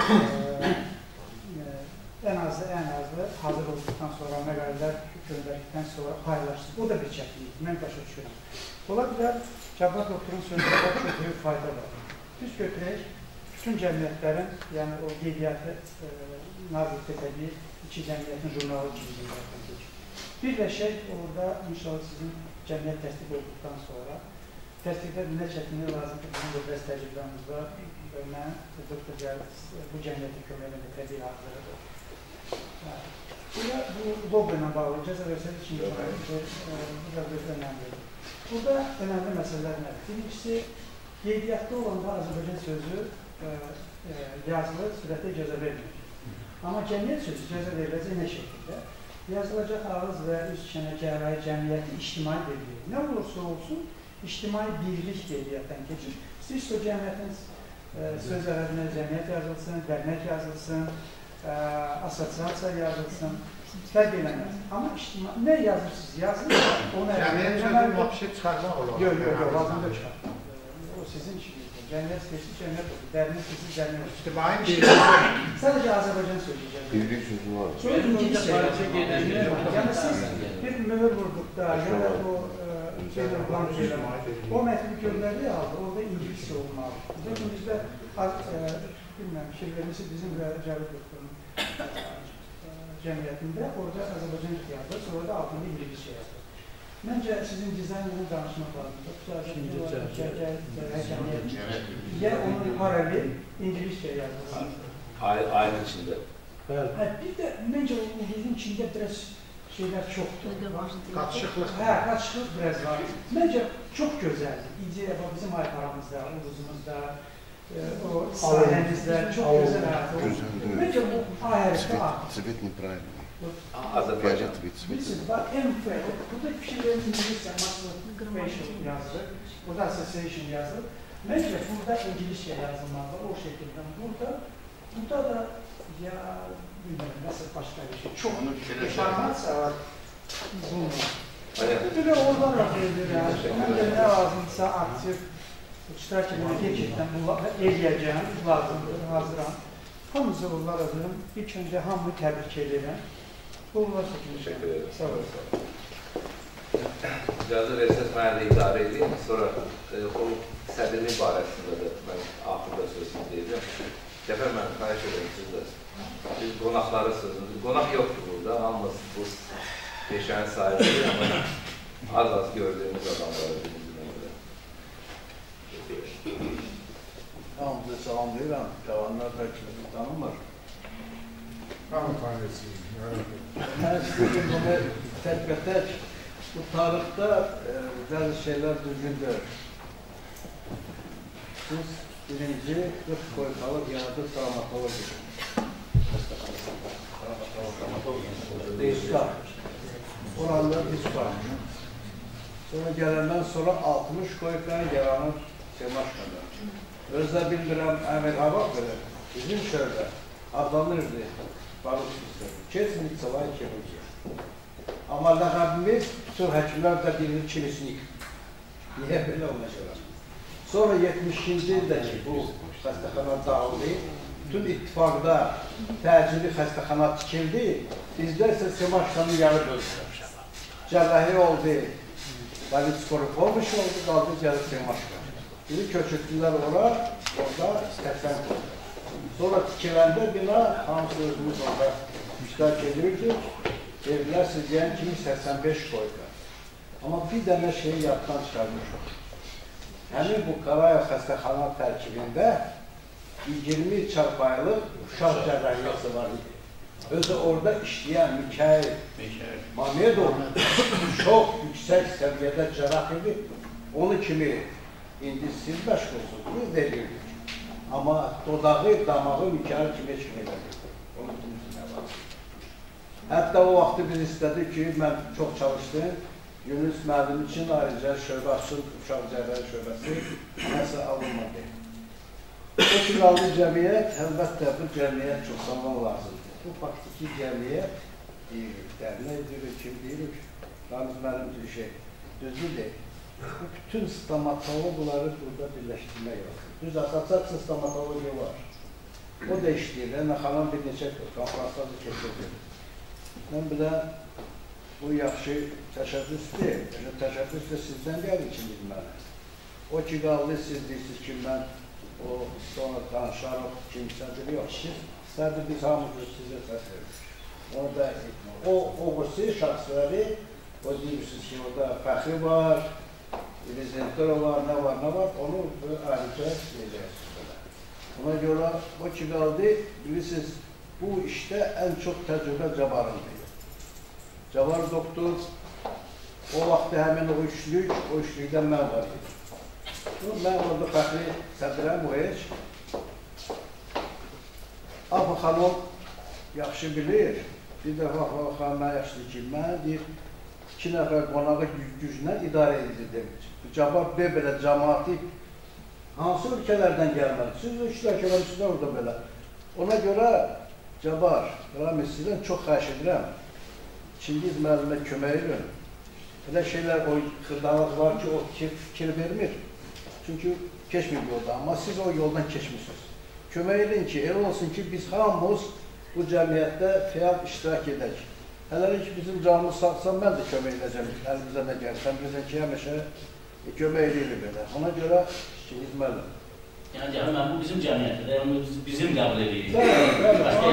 ən azı, ən azı hazır olduqdan sonra, məqalələr göndərdikdən sonra paylaşsın. O da bir çətinlik, mən başa düşürəm. Ola bilər, Cabadovun sözlərdə çox böyük fayda var. Biz götürək, bütün cəmiyyətlərin, yəni o qeydiyyatı nazirlikdə təbii iki cəmiyyətin jurnalı cizimlərdən keçir. Birləşək, orada inşallah sizin cəmiyyət təsdiq olduqdan sonra təsdiqdə nə çətinliyi lazımdır, bizim də bəs təcrübəmiz var və mən doktor Cəvət bu cəmiyyətin köməklə təbii hazırdır. Bu logo ilə bağlı icazə versəniz için bu da bir önəmlidir. Burada önəmli məsələlər nədir? Birincisi, qeydiyyatda olanda Azərbaycan sözü yazılı sürətə icazə vermir. Amma cəmiyyət sözü icazə veriləcək nə şəkildə? Yazılacaq ağız və üst çənə cərrahi cəmiyyəti ictimai birliyi. Nə olursa olsun, ictimai birlik qeydiyyatdan keçir. İstəyirsə cəmiyyətin söz ərəbinə cəmiyyət yazılsın, dərnək yazılsın, asosiasiya yazılsın, fərq eləməz. Amma ictimai, nə yazırsınız, yazın, onu Cəmiyyət sözü vapşi çıxarmaq olur. Yox, yox, yox, lazımda çıxar. O sizin işinizdir. Cəmiyyət sözü cəmiyyət olur, dərnək sözü cəmiyyət olur. İctimai birlik. Sadəcə Azərbaycan söyləyəcəm. Birlik sözü var. Sonra ikinci şey, yəni siz bir mühür vurduqda, ya da bu şeylər, o mətni görməli halda, orada İngilizcə olmalı. Çünki bizdə, bilməm, şeylərimizi bizim Cəvət doktorun cəmiyyətində, orada Azərbaycan yazılır, sonra da altında İngilizcə yazılır. Məncə sizin dizaynını danışmaq lazımdır. Ya onun paralel İngilizcə yazılır. Ayın içində. Bir də məncə ulduzun içində biraz şeylər çoxdur. Qaçışıqlıq. Hə, qaçışıqlıq biraz var. Məncə çox gözəldir. İdeya var bizim ayparamızda, ulduzumuzda, o sahəmizdə çox gözəl həyatı olur. Məncə bu ayərdə artıq. Цвет неправильный. Azərbaycan. Bilirsiniz, bax, M F, burada fikirlərin İngilizcə, Massive yazılır, burada Association yazılır. Məncə burada İngilizcə yazılmalı, o şəkildə. Burada, burada da, ya, bilmirəm, nəsə başqa bir şey. Çox informasiya var bununla. Bir də oradan da verilir, məncə nə lazımsa aktiv iştirak edilmək gerçəkdən eləyəcəm, lazımdır, hazıram. Hamısı bunlar adım, ilk öncə hamını təbrik edirəm. Bunlar Teşekkür ederim. Sağ olun. İcazə versəz mənə də idarə edeyim. Sonra e, o sədrlik barəsində də mən axırda sözünü deyəcəm. Dəfə mən xahiş edirəm siz də. Biz qonaqları sözünüz. Qonaq yoxdur burada. Hamımız bu peşənin sahibidir. Amma az-az gördüyümüz adamları bilimizdən görə. Hamıza salamlayıram. Cavanlar bəlkə bizi tanımır. Hamı tanrısıyım. Mən sizin bunu tək-tək bu tarixdə bəzi şeylər düzgündür. Siz birinci qırx qoyqalıq yaradı travmatologiya. Diskar. Oranda diskar. Sonra gələndən sonra altmış qoyqanın yaranır Semaşqada. Özdə bilmirəm, əmir hava verir. Bizim şöyle adlanırdı balık sistemi. Kesnicavay kirurgiya. Amma ləqəbimiz bütün həkimlər də bilir kilisnik. Niyə belə olacaq? Sonra yetmiş ikinci ildə ki, bu xəstəxana dağıldı. Bütün ittifaqda təcili xəstəxana tikildi. Bizdə isə Semaşqanın yarı bölgülər. Cərrahi oldu, Balitskorup olmuş oldu, qaldı gəlir Semaşqan. Biri köçürdülər ora, orada səksən qoydu. Sonra tikiləndə bina, hamısı özümüz orada iştirak edirdik. Evlər sizləyən kimi səksən beş qoydu. Amma bir dənə şeyi yaddan çıxarmışıq. Həmin bu Qaraya xəstəxana tərkibində iyirmi çarpayılıq uşaq cərrahiyyəsi var idi. Özü orada işləyən Mikail Mamedov çox yüksək səviyyədə cərrah idi. Onu kimi indi siz məşğulsunuz, biz də edirdik. Amma dodağı, damağı Mikail kimi heç kimi edirdik. Onun üstünə var. Hətta o vaxtı biz istədik ki, mən çox çalışdım. Yunus müəllim üçün ayrıca şöbə açın, uşaq cərrahi şöbəsi nəsə alınmadı. O ki, qaldı cəmiyyət, əlbəttə bu cəmiyyət çox zaman lazımdır. Bu faktiki cəmiyyət deyirik, dərnək deyirik, kim deyirik, Ramiz müəllim bir şey, düzdür deyil. Bu bütün stomatologları burada birləşdirmək lazım. Düz asasiyasiya stomatologiya var. O da işləyir, Rəna xanım bir neçə konferanslar da keçirdir. Mən bir də bu yaxşı təşəbbüsdür. Təşəbbüs də sizdən gəlir ki, bilməni. O ki, qaldı, siz deyirsiniz ki, mən o sonra danışarıq, kimsədir, yox. Siz istədir, biz hamımız sizə səs veririk. Onu da etmək. O, oğursu şəxsləri, o deyirsiniz ki, orada fəxri var, rezidentör var, nə var, nə var, onu ayrıca edəcəksiniz. Ona görə o ki, qaldı, bilirsiniz, bu işdə ən çox təcrübə Cavarındır. Cavar doktor, o vaxtı həmin o üçlük, o üçlükdən mən var idi. Mən orada fəxri sədrəm, o heç. Abı xanım yaxşı bilir. Bir dəfə xanımdan yaşlı ki, mən deyir, iki nəfər qonağı güclə idarə edildim. Cabbar B belə cəmaati hansı ölkələrdən gəlməli? Siz üç ölkələrdən orada belə. Ona görə Cabbar, Ramiz, sizdən çox xahiş edirəm. Çingiz müəllimə kömək edin. Elə şeylər, o xırdalık var ki, o fikir vermir. Çünki keçmir yolda, amma siz o yoldan keçmişsiniz. Kömək edin ki, elə olsun ki, biz hamımız bu cəmiyyətdə fəal iştirak edək. Hələlik ki, bizim canımız sağsa, mən də kömək edəcəm, əlimizə nə gəlir. Sən bilirsən ki, həmişə kömək edilir belə. Ona görə Çingiz müəllim. Yəni, canım, bu bizim cəmiyyətdə, onu bizim qəbul edirik. Başqa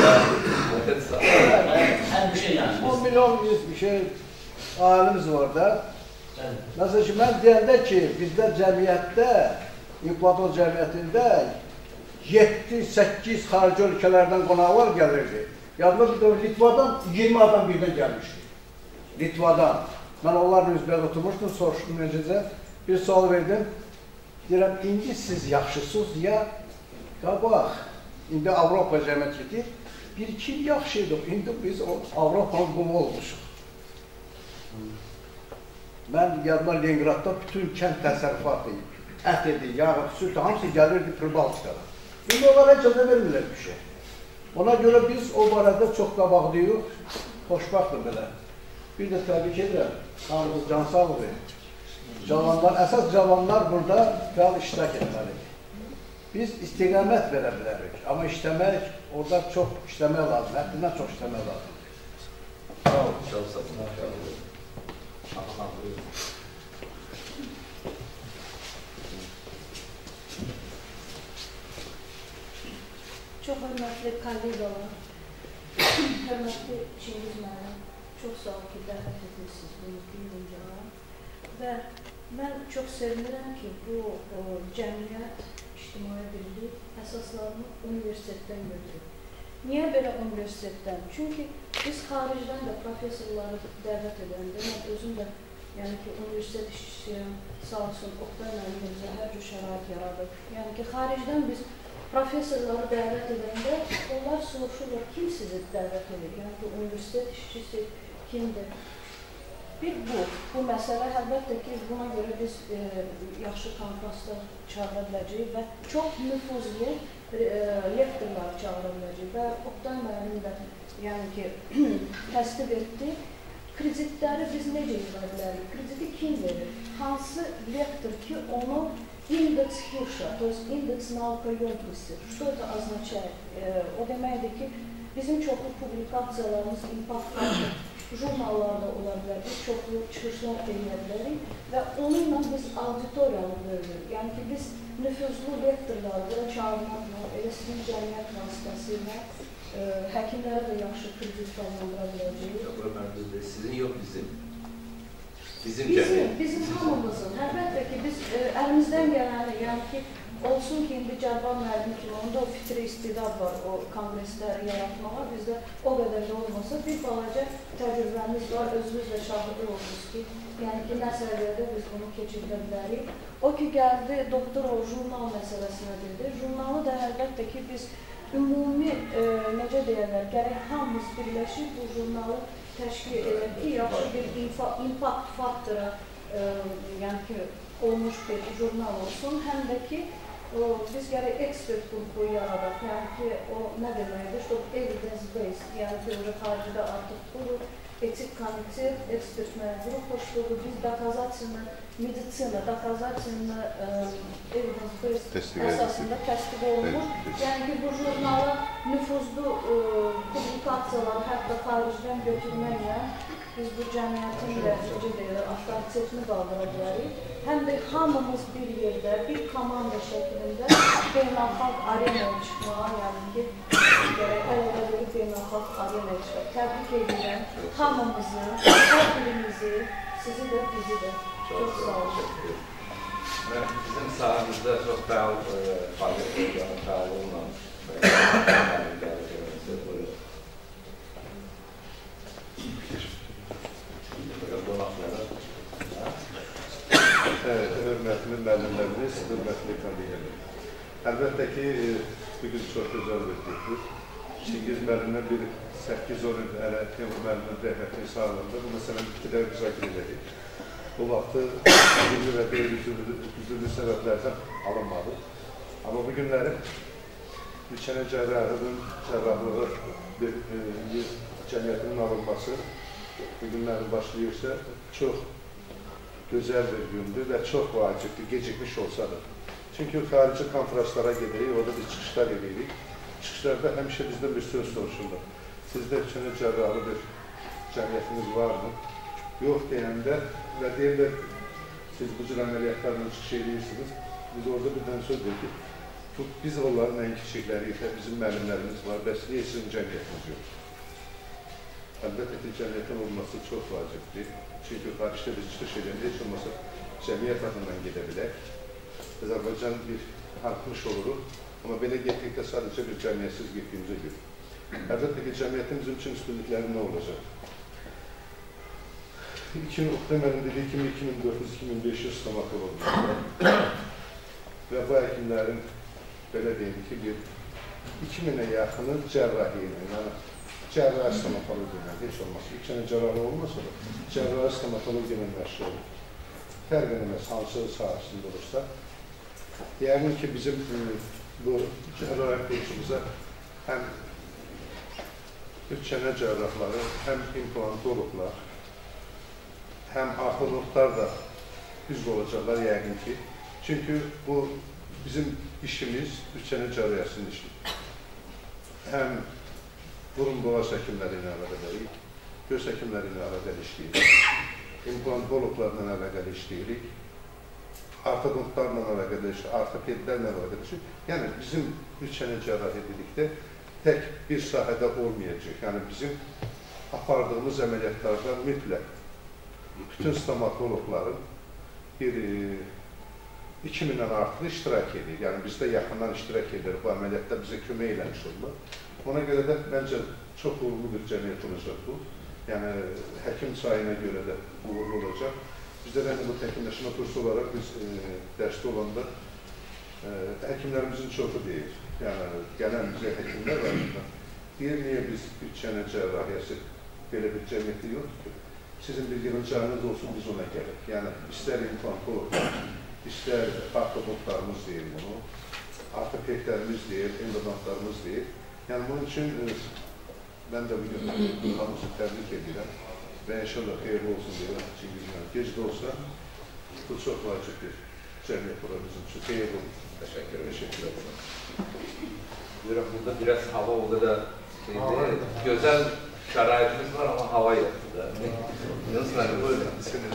yəni, hər bir şey yəni. on milyon bir şey ailemiz var da. Məsələn ki, mən deyəndə ki, bizdə cəmiyyətdə, İnkvator cəmiyyətində yeddi səkkiz xarici ölkələrdən qonaqlar gəlirdi. Yadımda bir də Litvadan iyirmi adam birdən gəlmişdi. Litvadan. Mən onlarla üzbəyə oturmuşdum, soruşdum necəcə. Bir sual verdim. Deyirəm, indi siz yaxşısınız ya qabaq. İndi Avropa cəmiyyət gedir. Bir-iki il yaxşıydı. İndi biz Avropanın qumu olmuşuq. Mən yadımda Leningradda bütün kənd təsərrüfatı, ət edir, yağı, süt, hamısı gəlirdi Pribaltikada. İndi onlara icazə vermirlər bir şey. Ona görə biz o barədə çox qabaqlıyıq, xoşbaxtdır belə. Bir də təbrik edirəm, xanımız can sağlığı. Cavanlar, əsas cavanlar burada fəal iştirak etməlidir. Biz istiqamət verə bilərik, amma işləmək, orada çox işləmək lazım, həddindən çox işləmək lazım. Sağ olun, çox sağ olun. Çox hörmətli kollegalar, hörmətli Çingiz müəllim, çox sağ ol ki, dəvət etmişsiniz bu gün yuncağa. Və mən çox sevinirəm ki, bu cəmiyyət, ictimai birlik əsaslarını universitetdən götürür. Niyə belə universitetdən? Çünki biz xaricdən də professorları dəvət edəndə, mən özüm də yəni ki, universitet işçisiyəm, sağ olsun, Oqtay müəllimimizə hər cür şərait yaradıq. Yəni ki, xaricdən biz professorları dəvət edəndə, onlar soruşurlar, kim sizi dəvət edir? Yəni ki, universitet işçisi kimdir? Bir bu, bu məsələ, əlbəttə ki, buna görə biz e, yaxşı konferanslar çağıra biləcəyik və çox nüfuzlu e, lektorları çağıra biləcəyik və Oqtay müəllim də yəni ki, təsdiq etdi. Kreditləri biz necə izah bilərik? Krediti kim verir? Hansı lektor ki, onu indeks Hirşa, to есть indeks naukoyeмкости. Что это означает? E, o deməkdir ki, bizim çoxlu publikasiyalarımız impact factor jurnallarda ola bilər, biz çoxlu çıxışlar eləyə bilərik və onunla biz auditoriyalı bölürük. Yəni ki, biz nüfuzlu lektorları çağırmaqla, elə sizin cəmiyyət vasitəsilə e, həkimlərə də yaxşı kredit qazandıra biləcəyik. Sizin yox, bizim. Bizim Bizim, cəmiyyət. bizim hamımızın, əlbəttə ki, biz e, əlimizdən gələni, yəni ki, olsun ki, indi Cəlban müəllim kimi, onda o fitri istidad var, o kongresləri yaratmağa, bizdə o qədər də olmasa, bir balaca təcrübəmiz var, özümüz də şahidi olmuşuz ki, yəni ki, nə səviyyədə biz bunu keçirdə bilərik. O ki, gəldi, doktor o jurnal məsələsinə dedi, jurnalı da əlbəttə ki, biz ümumi, e, necə deyərlər, gərək hamımız birləşib bu jurnalı təşkil edək ki, yaxşı bir impact faktora e, yəni ki, olmuş bir jurnal olsun, həm də ki, o, biz gərək ekspert qrupu yaradaq, yəni ki, o nə deməkdir, işte, evidence-based, yəni ki, xaricdə artıq budur, etik komitet, ekspertlər qrup hoşluğu, biz dokazatiyonla, medisina, dokazatiyonla evidence-based əsasında təsdiq olunur. Yəni ki, bu jurnala nüfuzlu e, publikasiyaları hətta xaricdən götürməklə biz bu cəmiyyətin də avtoritetini qaldıra bilərik. Həm də hamımız bir yerdə, bir komanda şəklində beynəlxalq arenaya çıxmağa, yəni ki, gərək əl-ələ verib beynəlxalq arenaya çıxaq. Təbrik edirəm hamımızı, hər birimizi, sizi də, bizi də. Çox sağ olun. Bizim sahamızda çox fəal fəaliyyət edən, fəal olunan Evet, hörmətli müəllimlərimiz, hörmətli kollegalar. Əlbəttə ki, bugün çox gözəl bir gündür. Çingiz müəllimlə bir səkkiz on il hələ Temur müəllimin rəhmətli sağlığında bu məsələni bitkiləri müzakirə edirik. Bu vaxtı üzürlü və qeyri-üzürlü səbəblərdən alınmadı. Amma bu günləri Ülkənin cərrahının cərrahlığı bir e, cəmiyyətinin alınması bu günlərin başlayırsa çox gözəl bir gündür və çox vacibdir, gecikmiş olsa da. Çünki xarici konferanslara gedirik, orada bir çıxışlar edirik. Çıxışlarda həmişə bizdən bir söz soruşurlar. Sizdə Ülkənin cərrahlı bir cəmiyyətiniz var mı? Yox deyəndə və deyirlər, siz bu cür əməliyyatlarla çıxış edirsiniz. Biz orada bir dənə söz dedik ki, biz onların ən kiçikləriyik, bizim müəllimlərimiz var, bəs niyə sizin cəmiyyətiniz yox? Əlbəttə ki, cəmiyyətin olması çox vacibdir. Çünki xaricdə biz çıxış edəndə heç olmasa cəmiyyət adından gedə bilək. Azərbaycan bir artmış oluruq, amma belə getdikdə sadəcə bir cəmiyyətsiz getdiyimizə görə. Əlbəttə ki, cəmiyyətin bizim üçün üstünlükləri nə olacaq? Deməlim dediyi kimi iki min dörd yüz iki min beş yüz stomatologlar və bu həkimlərin belə deyim ki, bir iki minə yaxını cərrahi ilə, yəni cərrahi stomatologiya ilə, heç olmasa, ikinin cərrahi olmasa da, cərrahi stomatologiya ilə məşğul olur. Fərq eləməz, hansı sahəsində olursa, yəqin ki, bizim bu cərrahi kursumuza həm Ülkənin cərrahları, həm implantologlar, həm arxeologlar da üzv olacaqlar yəqin ki. Çünki bu bizim işimiz Ülkənin cərrahiyyəsinin işidir. Həm burun-boğaz həkimləri ilə əlaqədərik, göz həkimləri ilə əlaqədə işləyirik, implantologlarla əlaqədə işləyirik, arxeologlarla əlaqədə işləyirik, arxopedlərlə əlaqədə işləyirik. Yəni, bizim Ülkənin cərrahi dedikdə tək bir sahədə olmayacaq. Yəni, bizim apardığımız əməliyyatlarda mütləq bütün stomatologların bir iki mindən artıq iştirak edir. Yəni, bizdə yaxından iştirak edir. Bu əməliyyatda bizə kömək eləmiş olmaq. Ona görə də məncə çox uğurlu bir cəmiyyət olacaq bu. Yəni, həkim sayına görə də uğurlu olacaq. Bizdə də bu həkimləşmə kursu olaraq biz dərsdə olanda həkimlərimizin çoxu deyir. Yəni, gələn bizə həkimlər var. Deyir, niyə biz Ülkənin cərrahiyyəsi belə bir cəmiyyəti yoxdur ki? Sizin bir yığıncağınız olsun, biz ona gələk. Yəni, istər implantologlar, istər arxeologlarımız deyir bunu, arxopedlərimiz deyir, endodontlarımız deyir. Yəni, bunun üçün mən də bugün hamısı təbrik edirəm və inşallah xeyirli olsun deyirəm. Çünki gec də olsa, bu çox vacib bir cəmiyyət olar bizim üçün. Xeyirli olun. Teşekkür ederim. Teşekkür ederim. Burada biraz hava o kadar şeyde, güzel şaraitimiz var ama hava yok. Nasıl böyle? Böyle.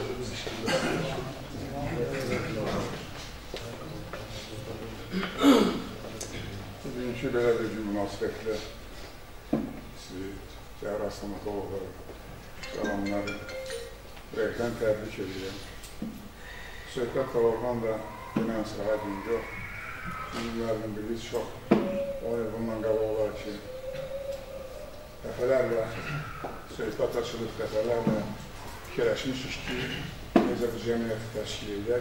Bugünkü belə bir münasibətlə sizi cərrah stomatologları, cavanları ürəkdən təbrik edirəm. Söhbət Qalorğan da mən sahibim yox. Bizim müəllim biliyiz çox. on il bundan qabaq olar ki, dəfələrlə söhbət açılıb, dəfələrlə fikirləşmişik ki, necə bu cəmiyyəti təşkil edək.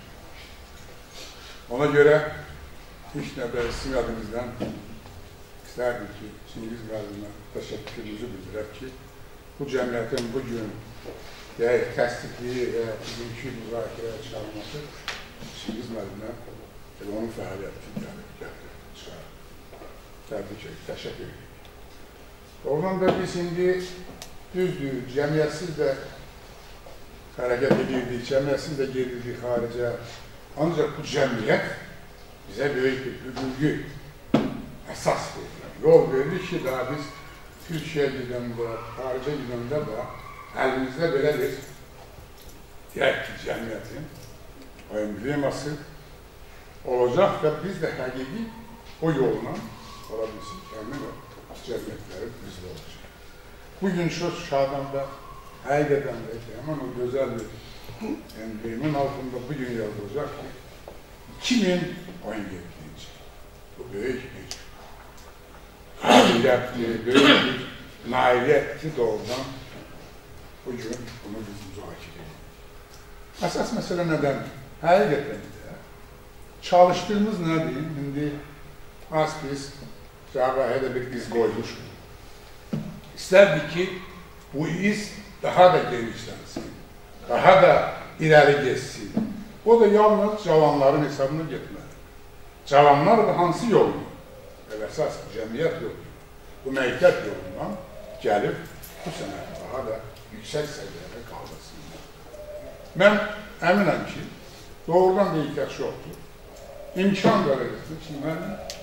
Ona görə ilk növbədə sizin adınızdan istərdik ki, Çingiz müəllimə təşəkkürümüzü bildirək ki, bu cəmiyyətin bugün deyək, təsdiqliyi və bugünkü müzakirəyə çıxarması Çingiz müəllimə onun fəaliyyətini gəldi, çıxarır. Təbrik edək, təşəkkür edək. Oradan da biz indi düzdür, cəmiyyətsiz də hərəkət edirdik, cəmiyyətsiz də gedirdik xaricə. Ancaq bu cəmiyyət bizə böyük bir hüquqi əsas verir. Yol verir ki, daha biz Türkiyə gedəndə, xaricə gedəndə də əlimizdə belə bir deyək ki, cəmiyyətin embleması olacaq və biz də həqiqi o yolla ola bilsin ki, həmin o cəmiyyətləri bizdə olacaq. Bugün şu şadanda həqiqətən də həmin o gözəl bir emblemin altında bugün yazılacaq ki, iki min on yeddinci bu böyük bir qabiliyyətli, böyük bir nailiyyətli doğrudan bugün bunu biz müzakirə edirik. Əsas məsələ nədəndir? Həqiqətən də çalışdığımız nədir? İndi az biz cərrahiyə də bir iz qoymuşdur. İstərdik ki, bu iz daha da genişlənsin, daha da irəli geçsin. O da yalnız cavanların hesabına getməli. Cavanlar da hansı yolunu? Əsas cəmiyyət yolunu, bu məktəb yolundan gəlib bu sənə daha da yüksək səviyyədə qaldırsınlar. Mən əminəm ki, doğrudan da ihtiyaç yoxdur. İmkan verəcəkdir ki, mən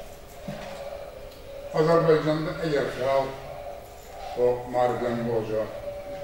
Azərbaycanda əgər fəal o müharibəni olacaq,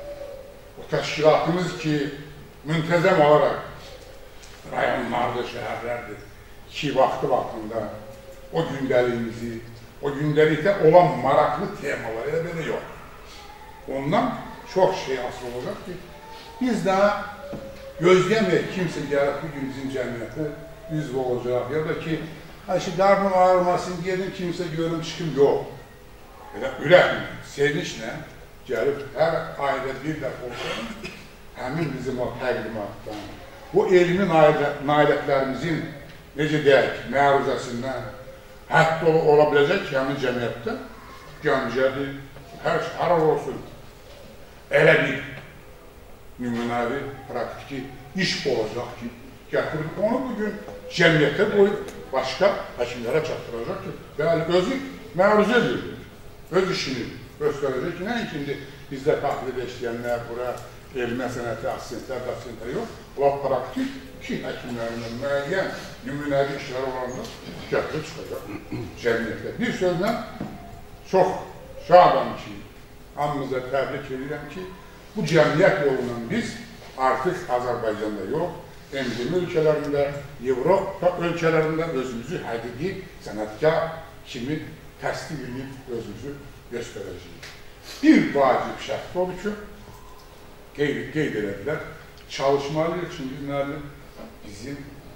o təşkilatımız ki, müntəzəm olaraq rayonlarda, şəhərlərdir, ki, vaxtı vaxtında o gündəliyimizi, o gündəlikdə olan maraqlı temalar elə belə yox. Ondan çox şey asıl olacaq ki, biz daha gözləməyək kimsə gəlib bir gün bizim cəmiyyətə üzv olacaq, ya da ki, ki qarnım ağrımasın, gedin kimsə görüm, çıxım, yox. Elə ürəklə, sevinçlə gəlib hər ayda bir dəfə olsa, həmin bizim o təqdimatdan, bu elmi nailətlərimizin, necə deyək, məruzəsindən, hətta ola biləcək ki, həmin cəmiyyətdə Gəncədir, hər haral olsun, elə bir nümunəvi, praktiki iş olacaq ki, gətirib onu bugün cəmiyyətə qoyub başqa həkimlərə çatdıracaq ki, bəli, özü məruzə edir, öz işini göstərəcək ki, nə ikindi bizdə tahlildə işləyənlər, bura elmə sənəti, asistentlər, dasistentlər yox, ola praktik ki, həkimlərindən müəyyən nümunəvi işlər olanda gətirib çıxacaq cəmiyyətə. Bir sözlə, çox şadam ki, hamımıza təbrik edirəm ki, bu cəmiyyət yolundan biz artıq Azərbaycanda yox, M D M ölkələrində, Avropa ölkələrində özümüzü həqiqi sənətkar kimi təsdiq edib özümüzü göstərəcəyik. Bir vacib şərt odur ki, qeyd edilər, çalışmalıyıq, çünki müəllim bizim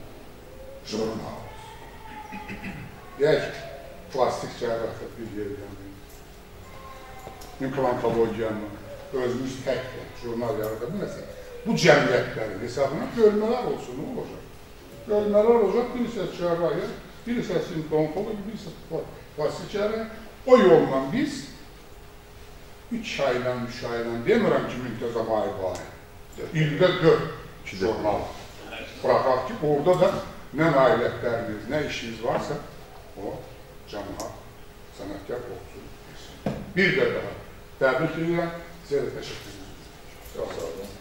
jurnalımız. Deyək, plastik cərrahı bir yerdən, implantologiyanı, özümüz tək jurnal yarada bilməsək, bu cəmiyyətlərin hesabına bölmələr olsun, nə olacaq? Bölmələr olacaq, bir hissəsi cərrahı, bir hissəsi implantologi, bir hissəsi plastik cərrahı. O yolla biz üç aydan, üç aydan demirəm ki, müntəzəm ayı var. İldə dörd jurnal bıraxaq ki, orada da nə nailətlərimiz, nə işimiz varsa, o cəmaat, sənətkar olsun. Bir də daha təbrik edirəm, sizə də təşəkkür edirəm. Çox sağ olun.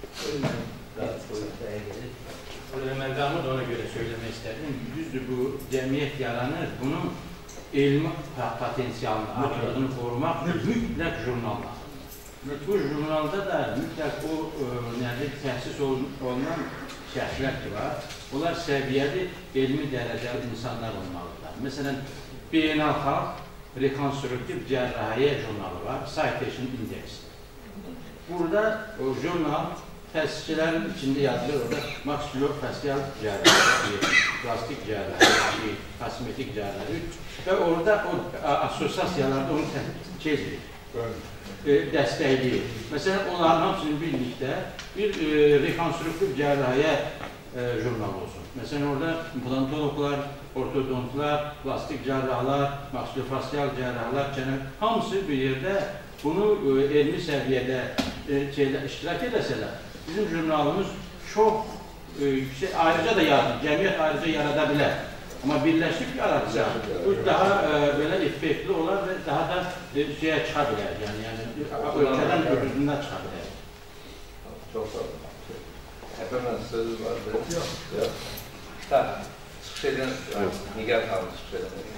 Məqamı da ona görə söyləmək istədim. Düzdür, bu cəmiyyət yaranır, bunun elmi potensialını, artığını korumaq mütləq jurnal lazımdır. Bu jurnalda da mütləq o təhsis olunan şəxslər ki var, onlar səviyyəli, elmi dərəcəli insanlar olmalıdırlar. Məsələn, beynəlxalq rekonstruktiv cərrahiyyə jurnalı var, Citation Index. Burada o jurnal təsisçilərin içində yazılır, orada maksulofaskial cərrahiyyə, plastik cərrahiyyə, kosmetik cərrahiyyə və orada o asosiasiyalarda onu çezilir, dəstəkləyir. Məsələn, onların hamısının birlikdə bir rekonstruktiv cərrahiyyə jurnalı olsun. Məsələn, orada implantologlar, ortodontlar, plastik cərrahlar, maksulofaskial cərrahlar, hamısı bir yerdə bunu elmi səviyyədə iştirak edəsələr, bizim jurnalımız çox yüksək, ayrıca da yaradır, cəmiyyət ayrıca yarada bilər. Amma birləşib yaradırsa, bu daha belə effektli olar və daha da şeyə çıxa bilər, yəni ölkədən öbüründən çıxa bilər. Çox sağ olun. Efendim, sözü vardı. Yox. Yox. Tak, çıxış edin, Nigar xanım çıxış edin.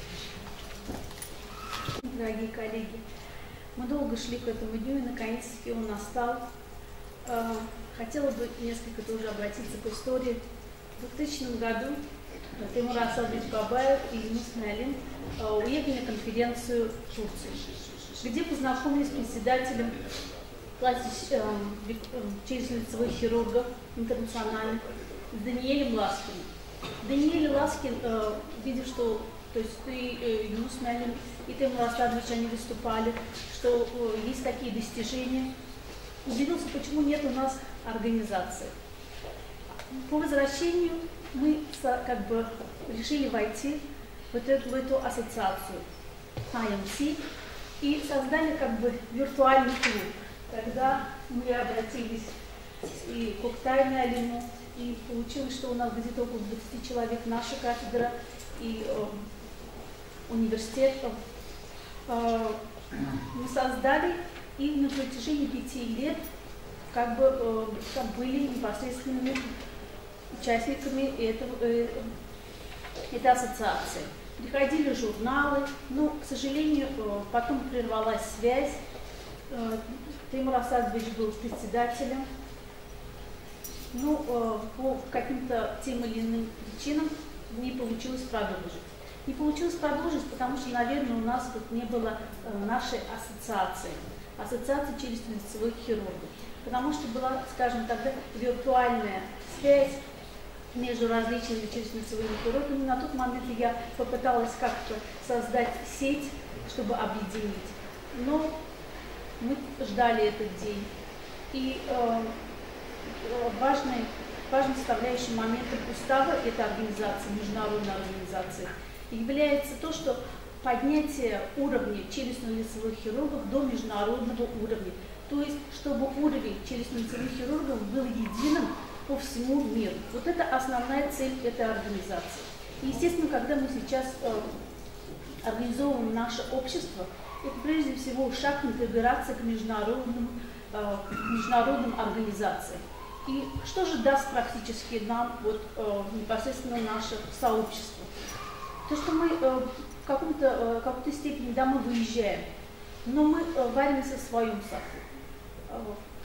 Дорогие коллеги, мы долго шли к этому дню, и наконец-таки он настал. Хотела бы несколько тоже обратиться к истории. В двухтысячном году Тимур Асадович Бабаев и Юнус Мялин уехали на конференцию в Турцию, где познакомились с председателем классе челюстно-лицевых хирургов интернациональных Даниэлем Ласкиным. Даниэль Ласкин, видя, что то есть ты, Юнус Мялин и Тимур Асадович, они выступали, что есть такие достижения, удивился, почему нет у нас организации. По возвращению мы как бы решили войти в эту, в эту ассоциацию. ай эм си и создали как бы виртуальный клуб. Когда мы обратились и к Октане Алину, и получилось, что у нас где-то около двадцати человек, наша кафедра и э, университет, э, мы создали и на протяжении пяти лет как бы э, как были непосредственными участниками этого, э, этой ассоциации. Приходили журналы, но, к сожалению, э, потом прервалась связь. Э, Тимур Асадович был председателем. Ну, э, по каким-то тем или иным причинам не получилось продолжить. Не получилось продолжить, потому что, наверное, у нас тут не было э, нашей ассоциации, ассоциации челюстно-лицевых хирургов. Потому что была, скажем, тогда виртуальная связь между различными челюстно-лицевыми хирургами. На тот момент я попыталась как-то создать сеть, чтобы объединить. Но мы ждали этот день. И э, важной, важной составляющим моментом устава этой организации, международной организации, является то, что поднятие уровня челюстно-лицевых хирургов до международного уровня. То есть, чтобы уровень челюстно-лицевых хирургов был единым по всему миру. Вот это основная цель этой организации. И, естественно, когда мы сейчас э, организовываем наше общество, это прежде всего шаг интеграции к международным, э, к международным организациям. И что же даст практически нам вот, э, непосредственно наше сообщество? То, что мы э, в каком-то, э, какой-то степени, да, мы выезжаем, но мы э, варимся в своем соку. Э,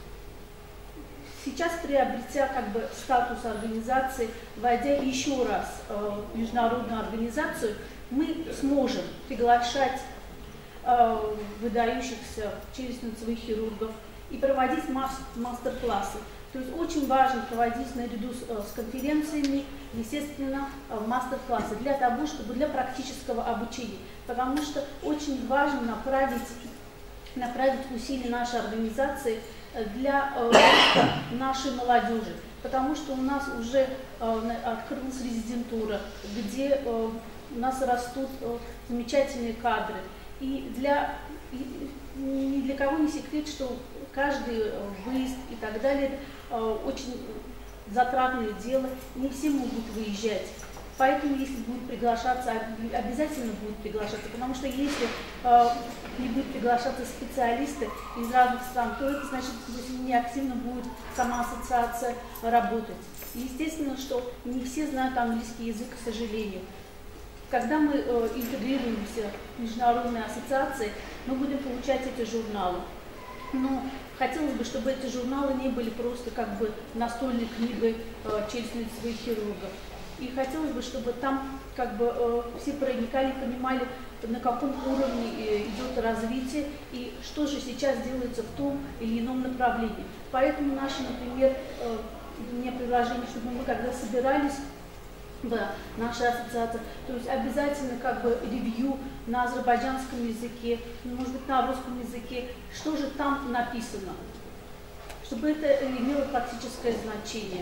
сейчас, приобретя как бы статус организации, войдя еще раз э, в международную организацию, мы сможем приглашать э, выдающихся челюстно-лицевых хирургов и проводить мастер-классы. То есть очень важно проводить наряду с, с конференциями, естественно, мастер-классы для того, чтобы для практического обучения. Потому что очень важно направить, направить усилия нашей организации для э, нашей молодежи. Потому что у нас уже э, открылась резидентура, где э, у нас растут э, замечательные кадры. И для, и, ни для кого не секрет, что каждый выезд и так далее очень затратное дело, не все могут выезжать. Поэтому, если будет приглашаться, обязательно будет приглашаться, потому что если э, не будут приглашаться специалисты из разных стран, то это значит, что не активно будет сама ассоциация работать. И естественно, что не все знают английский язык, к сожалению. Когда мы э, интегрируемся в международные ассоциации, мы будем получать эти журналы. Но хотелось бы, чтобы эти журналы не были просто как бы настольной книгой э, челюстно-лицевых хирургов. И хотелось бы, чтобы там как бы э, все проникали, понимали, на каком уровне э, идет развитие и что же сейчас делается в том или ином направлении. Поэтому наше, например, э, у меня предложение, чтобы мы когда собирались, да, наша ассоциация, то есть обязательно как бы ревью на азербайджанском языке, может быть на русском языке, что же там написано, чтобы это имело практическое значение.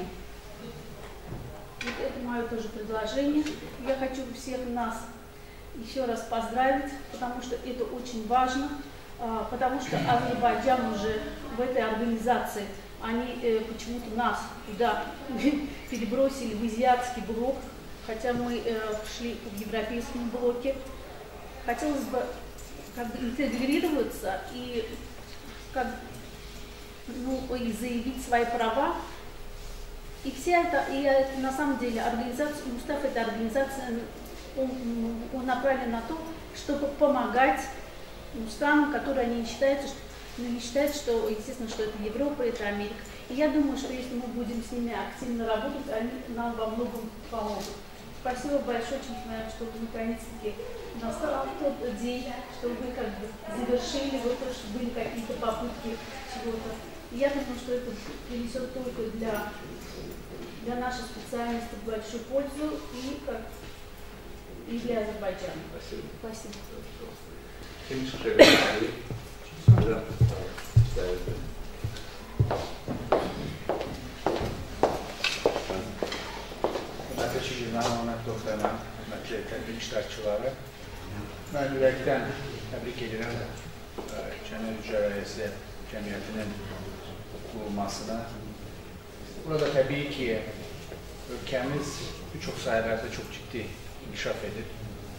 Вот это мое тоже предложение. Я хочу всех нас еще раз поздравить, потому что это очень важно, потому что Азербайджан уже в этой организации, они э, почему-то нас туда перебросили в азиатский блок, хотя мы э, шли в европейском блоке. Хотелось бы как бы интегрироваться и, как, ну, и заявить свои права. И вся эта, и это, на самом деле, организация, устав этой организации, он, он направлен на то, чтобы помогать ну, странам, которые они не считают, что Но не считают, что, естественно, что это Европа, это Америка. И я думаю, что если мы будем с ними активно работать, они нам во многом помогут. Спасибо большое, очень знаю, что вы наконец-таки настал тот день, что вы как бы завершили, вот то, что были какие-то попытки чего-то. И я думаю, что это принесет только для, для нашей специальности большую пользу и, как, и для Азербайджана. Спасибо. Спасибо. Да. Hörmətli şəkildə, hörmətli oxuyanlar, hörmətli tədbir iştirakçıları, Mən ürəkdən təbrik edirəm Çənəli Cərrahiyəsi Cəmiyyətinin qurulmasına. Burada təbii ki, ölkəmiz bir çox sahələrdə çox ciddi inkişaf edir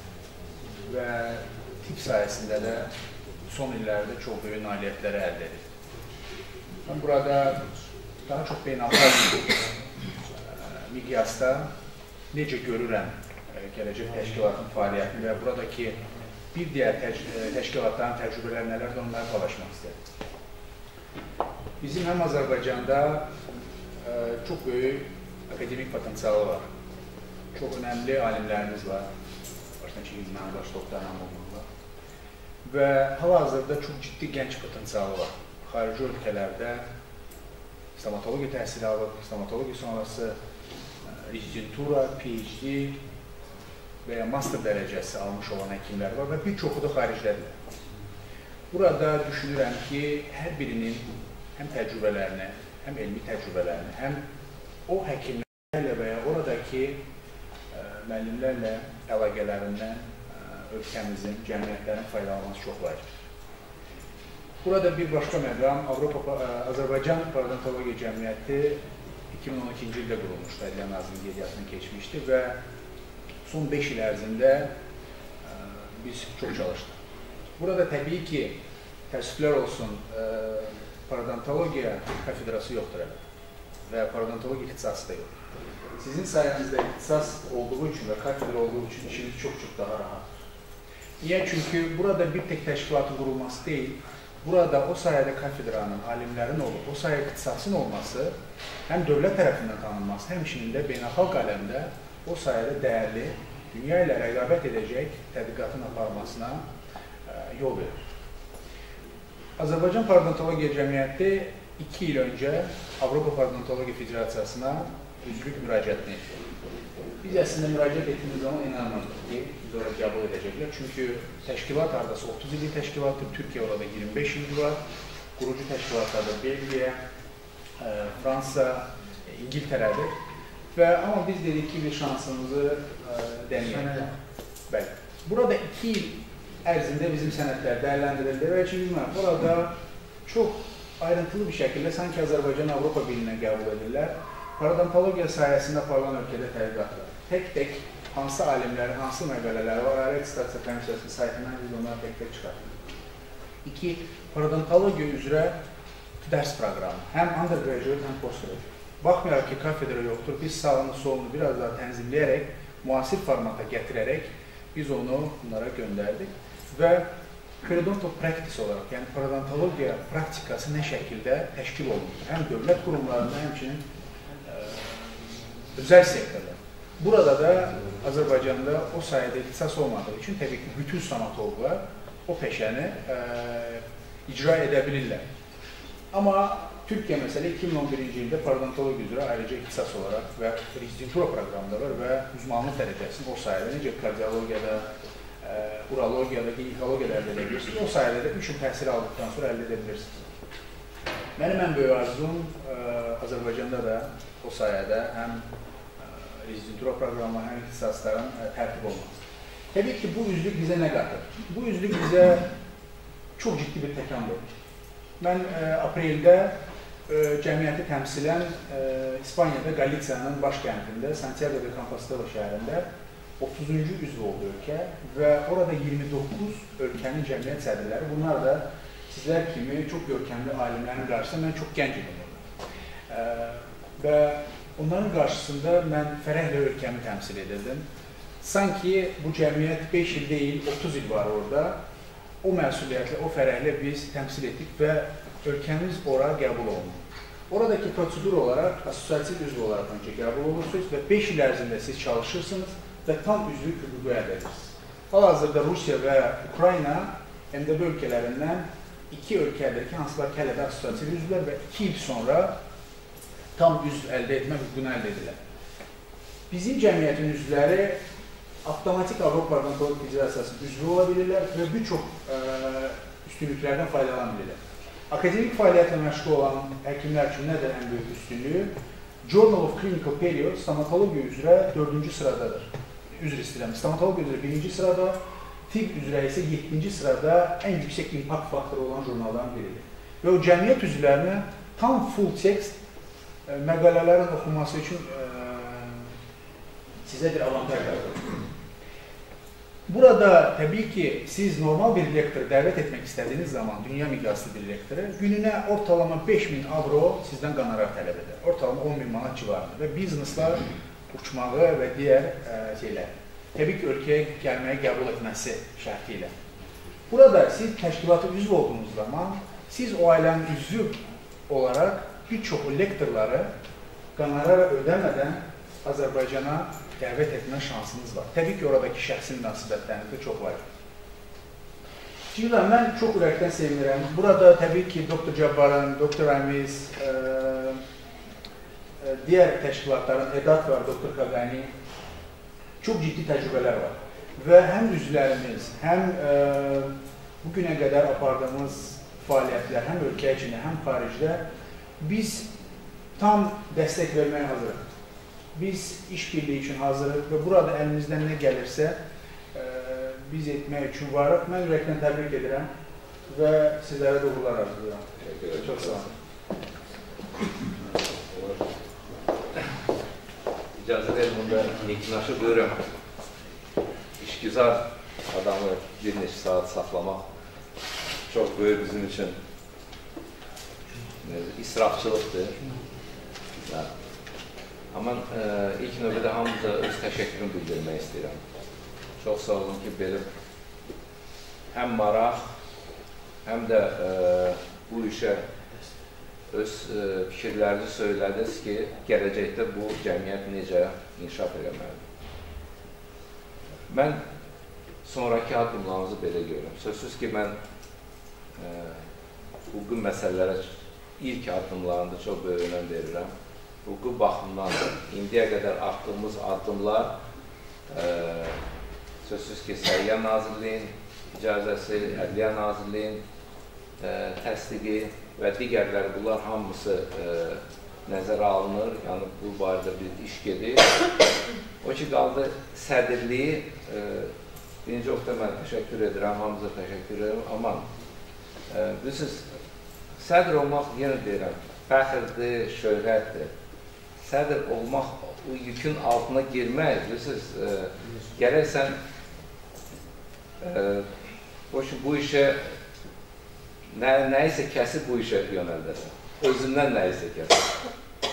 və tibb sayəsində də son illərdə çox böyük nailiyyətləri əldə edir. Mən burada daha çox beynəlxalq miqyasda necə görürəm gələcək təşkilatın fəaliyyətini və buradakı bir digər təşkilatların təcrübələri nələrdir, onları paylaşmaq istəyirəm. Bizim həm Azərbaycanda çox böyük akademik potensialı var. Çox önəmli alimlərimiz var. Başdan ki, İzmən Baş Doktor Hamoğlu var. Və hal-hazırda çox ciddi gənc potensialı var. Xarici ölkələrdə stomatologiya təhsili alıb, stomatologiya sonrası rezidentura, P H D və ya master dərəcəsi almış olan həkimlər var və bir çoxu da xaricdədir. Burada düşünürəm ki, hər birinin həm təcrübələrini, həm elmi təcrübələrini, həm o həkimlərlə və ya oradakı müəllimlərlə əlaqələrindən ölkəmizin, cəmiyyətlərin faydalanması çox vacibdir. Burada bir başqa məqam, Avropa, Azərbaycan Parodontologiya Cəmiyyəti iki min on ikinci ildə qurulmuşdu, Ədliyyə Nazirinin qeydiyyatını keçmişdi və son beş il ərzində biz çox çalışdıq. Burada təbii ki, təəssüflər olsun, parodontologiya kafedrası yoxdur və parodontologiya ixtisası da yoxdur. Sizin sayənizdə ixtisas olduğu üçün və kafedra olduğu üçün işiniz çox-çox daha rahatdır. Niyə? Çünki burada bir tek təşkilatın qurulması deyil, burada o sayədə kafedranın, alimlərin olub, o sayədə ixtisasın olması həm dövlət tərəfindən tanınması, həmçinin də beynəlxalq aləmdə o sayədə dəyərli, dünya ilə rəqabət edəcək tədqiqatın aparmasına yol verir. Azərbaycan Parodontologiya Cəmiyyəti iki il öncə Avropa Parodontologiya Federasiyasına üzvlük müraciətini etdi. Biz əslində müraciət etdiyimiz zaman inanmazdır ki, biz orada qəbul edəcəklər. Çünki təşkilat hardasa otuz illik təşkilatdır, Türkiyə orada iyirmi beş il var, qurucu təşkilatlarda Belgiya, Fransa, İngiltərədir. Və amma biz dedik ki, bir şansımızı denəyək. Bəli. Burada iki il ərzində bizim sənədlər dəyərləndirildi və ki, bilməm, burada çox ayrıntılı bir şəkildə sanki Azərbaycan Avropa Birliyindən qəbul edirlər. Parodontologiya sayəsində aparılan ölkədə tədqiqatlar. Tək-tək hansı alimləri, hansı məqalələri var, Ayrı Stasiya Komissiyasının saytından biz onları tək-tək çıxartdıq. İki, parodontologiya üzrə dərs proqramı. Həm undergraduate, həm postgraduate. Baxmayaraq ki, kafedra yoxdur, biz sağını, solunu biraz daha tənzimləyərək, müasir formata gətirərək biz onu bunlara göndərdik və periodontal practice olaraq, yəni parodontologiya praktikası nə şəkildə təşkil olunur. Həm dövlət qurumlarında, həmçinin özəl sektorda. Burada da Azərbaycanda o sayədə ixtisas olmadığı üçün təbii ki, bütün stomatoloqlar o peşəni icra edə bilirlər. Amma Türkiyə məsələ iki min on birinci ildə parodontologiya üzrə ayrıca ixtisas olaraq və rezidentura proqramda var və uzmanlıq dərəcəsini o sayədə, necə kardiologiyada, urologiyada, ginekologiyada əldə edə bilirsiniz, o sayədə də üç il təhsil aldıqdan sonra əldə edə bilirsiniz. Mənim ən böyük arzum Azərbaycanda da o sayədə həm rezidentura proqramı, həm ixtisasların tərtib olması. Təbii ki, bu üzlük bizə nə qatır? Bu üzlük bizə çox ciddi bir təkan verir. Mən apreldə cəmiyyəti təmsilən İspaniyada, Galiciyanın baş kəntində, Santiago de Compostela şəhərində otuzuncu üzv oldu ölkə və orada iyirmi doqquz ölkənin cəmiyyət sədrləri, bunlar da sizlər kimi çox görkəmli alimlərin qarşısında mən çox gənc idim. Və onların qarşısında mən fərəhlə ölkəmi təmsil edirdim. Sanki bu cəmiyyət beş il deyil, otuz il var orada. O məsuliyyətlə, o fərəhlə biz təmsil etdik və ölkəmiz ora qəbul olunur. Oradakı prosedur olaraq, asosiativ üzv olaraq öncə qəbul olursunuz və beş il ərzində siz çalışırsınız və tam üzvlük hüququ əldə edirsiniz. Hal-hazırda Rusiya və Ukrayna M D B ölkələrindən iki ölkədir ki, hansılar ki, hələ də asosiativ üzvlər və iki il sonra tam üzv əldə etmə hüququnu əldə edirlər. Bizim cəmiyyətin üzvləri avtomatik Avropa Parodontologiya Federasiyasının üzvü ola bilirlər və bir çox üstünlüklərdən faydalana bilirlər. Akademik fəaliyyətlə məşğul olan həkimlər üçün nədir ən böyük üstünlüyü? Journal of Clinical Period stomatologiya üzrə dördüncü sıradadır. Üzr istəyirəm, stomatologiya üzrə birinci sırada, tibb üzrə isə yeddinci sırada ən yüksək impact faktoru olan jurnalların biridir. Və o cəmiyyət üzvlərinə tam full tekst ə, məqalələrin oxunması üçün ə, sizə bir avantaj verir. Burada təbii ki, siz normal bir lektoru dəvət etmək istədiyiniz zaman, dünya miqyaslı bir lektoru, gününə ortalama beş min avro sizdən qonorar tələb edir. Ortalama on min manat civarında və bizneslər uçmağı və digər ə, şeylər, təbii ki, ölkəyə gəlməyi qəbul etməsi şərti ilə. Burada siz təşkilata üzv olduğunuz zaman, siz o ailənin üzvü olaraq bir çoxu lektorları qonorar ödəmədən Azərbaycana dəvət etmə şansınız var. Təbii ki, oradakı şəxsi münasibətləriniz də çox var. Cigülər, mən çox ürəkdən sevinirəm. Burada təbii ki, doktor Cabbarın, doktor Əmiz, ə, ə, digər təşkilatların, EDAT var, doktor Qaqani, çox ciddi təcrübələr var. Və həm üzvlərimiz, həm ə, bugünə qədər apardığımız fəaliyyətlər, həm ölkə içində, həm xaricdə biz tam dəstək verməyə hazırıq. Biz işbirliyi üçün hazırıq və burada əlimizdən nə gəlirsə ə, biz etmək üçün varıq. Mən ürəkdən təbrik edirəm və sizlərə də uğurlar arzulayıram. Çox sağ olun. İcazə verin, bunda yekunlaşıb görürəm. İşgüzar adamı bir neçə saat saxlamaq çox böyük bizim üçün israfçılıqdır. Yəni, amma e, ilk növbədə hamıza öz təşəkkürümü bildirmək istəyirəm. Çox sağ olun ki, belə həm maraq, həm də e, bu işə öz e, fikirlərinizi söylədiniz ki, gələcəkdə bu cəmiyyət necə inkişaf eləməlidir. Mən sonraki addımlarınızı belə görürüm. Sözsüz ki, mən e, hüquqi məsələlərə ilk addımlarında çox böyük önəm verirəm. Hüquqi baxımdan indiyə qədər atdığımız addımlar e, sözsüz ki, Səhiyyə Nazirliyin icazəsi, Ədliyyə Nazirliyin e, təsdiqi və digərləri, bunlar hamısı e, nəzərə alınır. Yəni, bu barədə bir iş gedir. O ki, qaldı sədrliyi, e, birinci oqda mən təşəkkür edirəm, hamıza təşəkkür edirəm. Aman, e, bilirsiniz, sədr olmaq, yenə deyirəm, fəxirdir, şöhrətdir. Sədr olmaq, o yükün altına girmək, bilirsiniz, e, gərək sən e, bu işə nə, nə isə kəsib bu işə yönəldəsən. Özündən nə isə kəsib.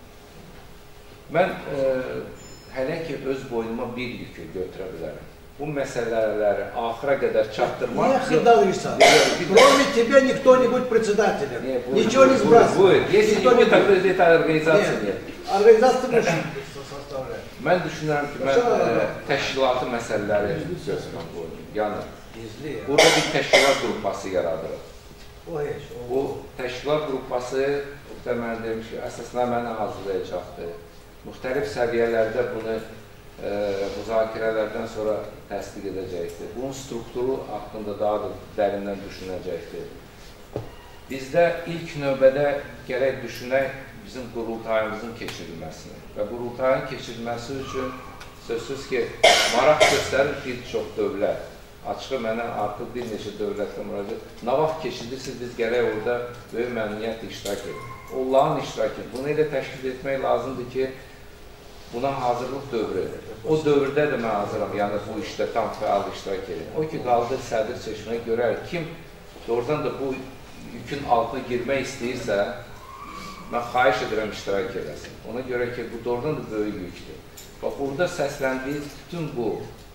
Mən e, hələ ki, öz boynuma bir yükü götürə bilərəm. Bu məsələləri axıra qədər çatdırmaq... Не охидалыйся. Кроме тебя никто не будет председателем. Ничего не сбрасывай. Если не будет, тогда этой организации нет. Организация будет составлять. Mən düşünürəm ki, mən e, təşkilatı məsələləri gözümə qoyum. Yəni, burada bir təşkilat qrupası yaradırıq. Bu təşkilat qrupası, mən demiş ki, əsasına mənə hazırlayacaqdır. Müxtəlif səviyyələrdə bunu e, müzakirələrdən sonra təsdiq edəcəkdir. Bunun strukturu haqqında daha da dərindən düşünəcəkdir. Bizdə ilk növbədə gərək düşünək bizim qurultayımızın keçirilməsini və qurultayın keçirilməsi üçün sözsüz ki, maraq göstərir bir çox dövlət. Açığı mənə artıq bir neçə dövlətlə müraciət. Nə vaxt keçirirsiniz, biz gərək orada böyük məmnuniyyətlə iştirak edir. Onların iştirakı. Bunu elə təşkil etmək lazımdır ki, buna hazırlıq dövrü. O dövrdə də mən hazıram, yəni bu işdə tam fəal iştirak edir. O ki, qaldı sədr seçməyə görə kim doğrudan da bu yükün altına girmək istəyirsə, mən xahiş edirəm iştirak edəsin. Ona görə ki, bu doğrudan da böyük yükdür. Bax, burada səsləndiyi bütün bu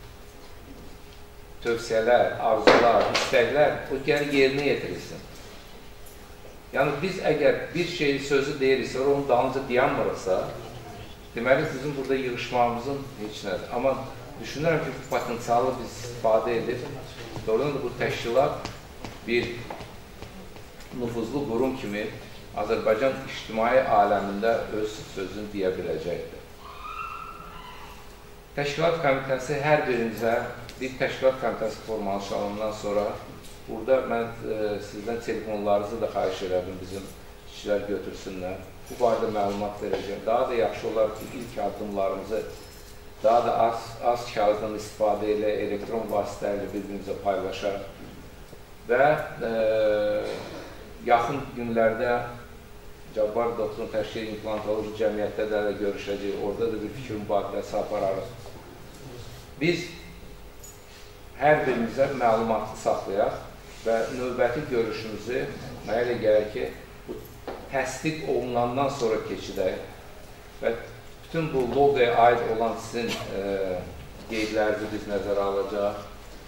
tövsiyələr, arzular, istəklər, o gəlir yerinə yetirilsin. Yəni, biz əgər bir şeyi sözü deyiriksə, onun dalınca dayanmırıqsa, deməli, bizim burada yığışmamızın heç nədir. Amma düşünürəm ki, bu potensialı biz istifadə edib, doğrudan da bu təşkilat bir nüfuzlu qurum kimi Azərbaycan ictimai aləmində öz sözünü deyə biləcəkdir. Təşkilat komitəsi hər birimizə bir təşkilat komitəsi formalaşanından sonra burada mən e, sizdən telefonlarınızı da xahiş edirəm, bizim işçilər götürsünlər. Bu barədə məlumat verəcəm. Daha da yaxşı olar ki, ilk addımlarımızı daha da az, az kağıddan istifadə ilə, elektron vasitələrlə bir-birimizə paylaşar və e, yaxın günlərdə Cabbar Doktorun Təşkil İmplantoloji Cəmiyyətdə də görüşəcək, orada da bir fikir mübadiləsi apararıq. Biz hər birimizə məlumatı saxlayaq və növbəti görüşümüzü mənə elə gəlir ki, bu təsdiq olunandan sonra keçidək və bütün bu loqaya aid olan sizin e, qeydlərinizi biz nəzərə alacaq,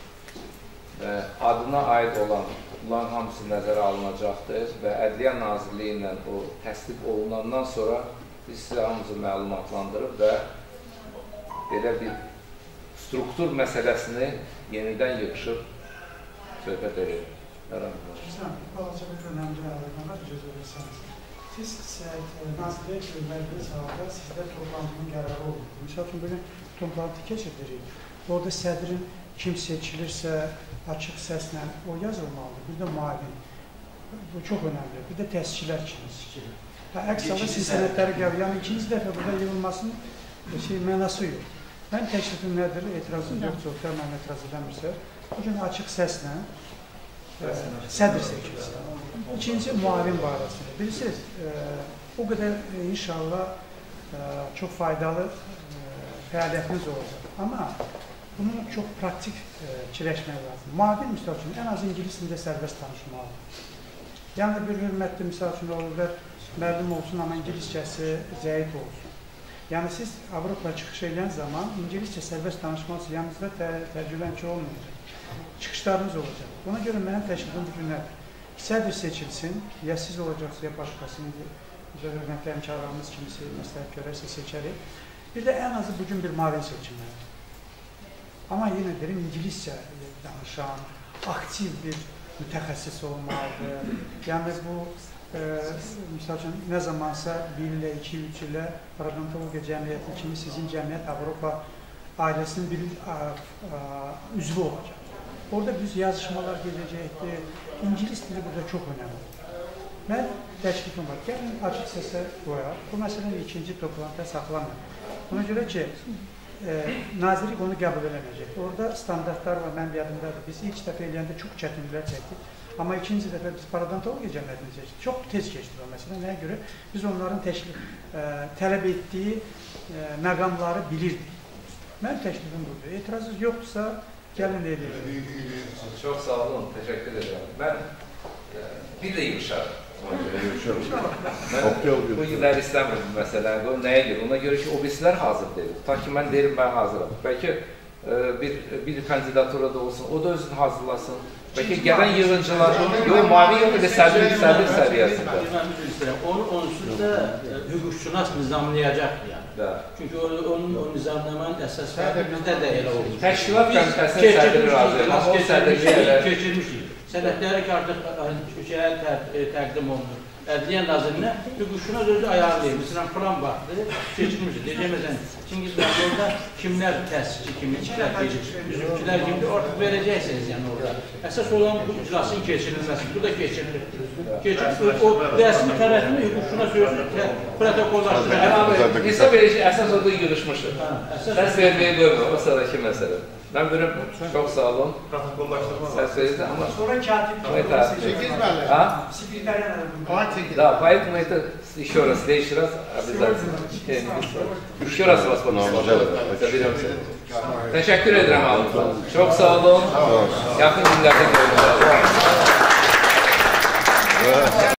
e, adına aid olan bunların hamısı nəzərə alınacaqdır və Ədliyyə Nazirliyi ilə o təsdiq olunandan sonra biz sizə hamımızı məlumatlandırıb və belə bir struktur məsələsini yenidən yığışıb söhbət edirik. Hüsnən, balaca bir önəmli əlavə var, göz verirsiniz. Siz Nazirliyə göndərdiyiniz halda sizdə toplantının qərarı oldu. Misal üçün, bugün toplantı keçiririk. Orada sədrin kim seçilirsə, açıq səslə o yazılmalıdır. Bir də müavin. Bu çox önəmlidir. Bir də təsdiqçilər kimi. Əks halda siz sənədləri qəbul. Yəni, ikinci dəfə burada yığılmasının şey, mənası yox. Mənim təklifim nədir? Etirazım yoxdur. Oktay mən etiraz edəmirsə, bugün açıq səslə sədr seçilsin. İkinci, müavin barəsində. Bilirsiniz, o qədər inşallah çox faydalı fəaliyyətiniz olacaq. Amma bunu çox praktik kirləşmək lazım. Müavin, misal üçün, ən az ingilis dilində sərbəst danışmalıdır. Yəni, bir hörmətli, misal üçün, olur, müəllim olsun, amma ingiliscəsi zəif olsun. Yəni, siz Avropaya çıxış edən zaman ingiliscə sərbəst danışmalısınız, yanınızda təcrübənki olmayacaq. Çıxışlarınız olacaq. Ona görə mənim təşkilim bugün nədir? Sədr seçilsin, ya siz olacaqsınız, ya başqasını, hörmətli həmkarlarımız kimisi məsləhət görərsə seçərik. Bir də ən azı bugün bir müavin seçilməlidir. Amma yenə deyirəm, ingiliscə danışan, aktiv bir mütəxəssis olmalıdır. Yəni bu, e, misal üçün, nə zamansa bir ilə, iki, üç ilə Parodontologiya Cəmiyyəti kimi sizin cəmiyyət Avropa ailəsinin bir a, a, üzvü olacaq. Orada biz yazışmalar gedəcəkdir. İngilis dili burada çox önəmlidir. Mən təklifim var. Gəlin, açıq səsə qoyaq. Bu məsələni ikinci toplantıda saxlamayaq. Ona görə ki, e, nazirlik onu qəbul eləməyəcək. Orada standartlar var, mən yadımdadır. Biz ilk dəfə eləyəndə çox çətinliklər çəkdik. Amma ikinci dəfə biz Parodontologiya Cəmiyyətini seçdik. Çox tez keçdik o məsələ. Nəyə görə? Biz onların təklif, e, tələb etdiyi e, məqamları bilirdik. Mənim təklifim budur. Etirazınız yoxdursa, gəlin edin. Çox sağ olun, təşəkkür edirəm. Mən e, bir də yığışarım. Mən bu günlər istəmirdim məsələni. Bu nəyə görə? Ona görə ki, o birisilər hazır deyil. Ta ki, mən deyirəm, mən hazıram. Bəlkə e, bir, bir kandidatura da olsun, o da özünü hazırlasın. Bəlkə gələn yığıncılar, yox, mavi yox, elə sədr, sədr səviyyəsində. Onu onsuz da hüquqşünas nizamlayacaqdır yəni. Da. Çünki onun o nizamlamanın əsas fərqi bizdə də elə olur. Təşkilat komitəsinin sədri razı, o sədrliyə keçirmişik. Sənədləri ki, artıq şeyə təqdim olunur. Ədliyyə Nazirinə hüquqşünas özü ayarlayır. Məsələn, plan vaxtı keçirmişik. Deyəcəməsən, Çingiz bəy orada kimlər təsdiqçi kimi, kimlər gedir, üzvçülər kimdir, orada verəcəksiniz yəni orada. Əsas olan bu iclasın keçirilməsi, bu da keçirilir. Keçirilir, o rəsmi tərəfini hüquqşünas özü protokollaşdırır. Hesab edəcək, əsas orada yürüşmüşük. Səs verməyi qoyma, o sırada məsələ. Ben bölüm çok sağ olun. Ses verildi ama sonra katip Çekiz böyle. Ha? Sekreterya Да, поэтому это еще раз, в следующий раз обязательно. Еще раз вас соберемся. Teşekkür ederim abi. Çok sağ olun. Yakın günlerde görüşürüz.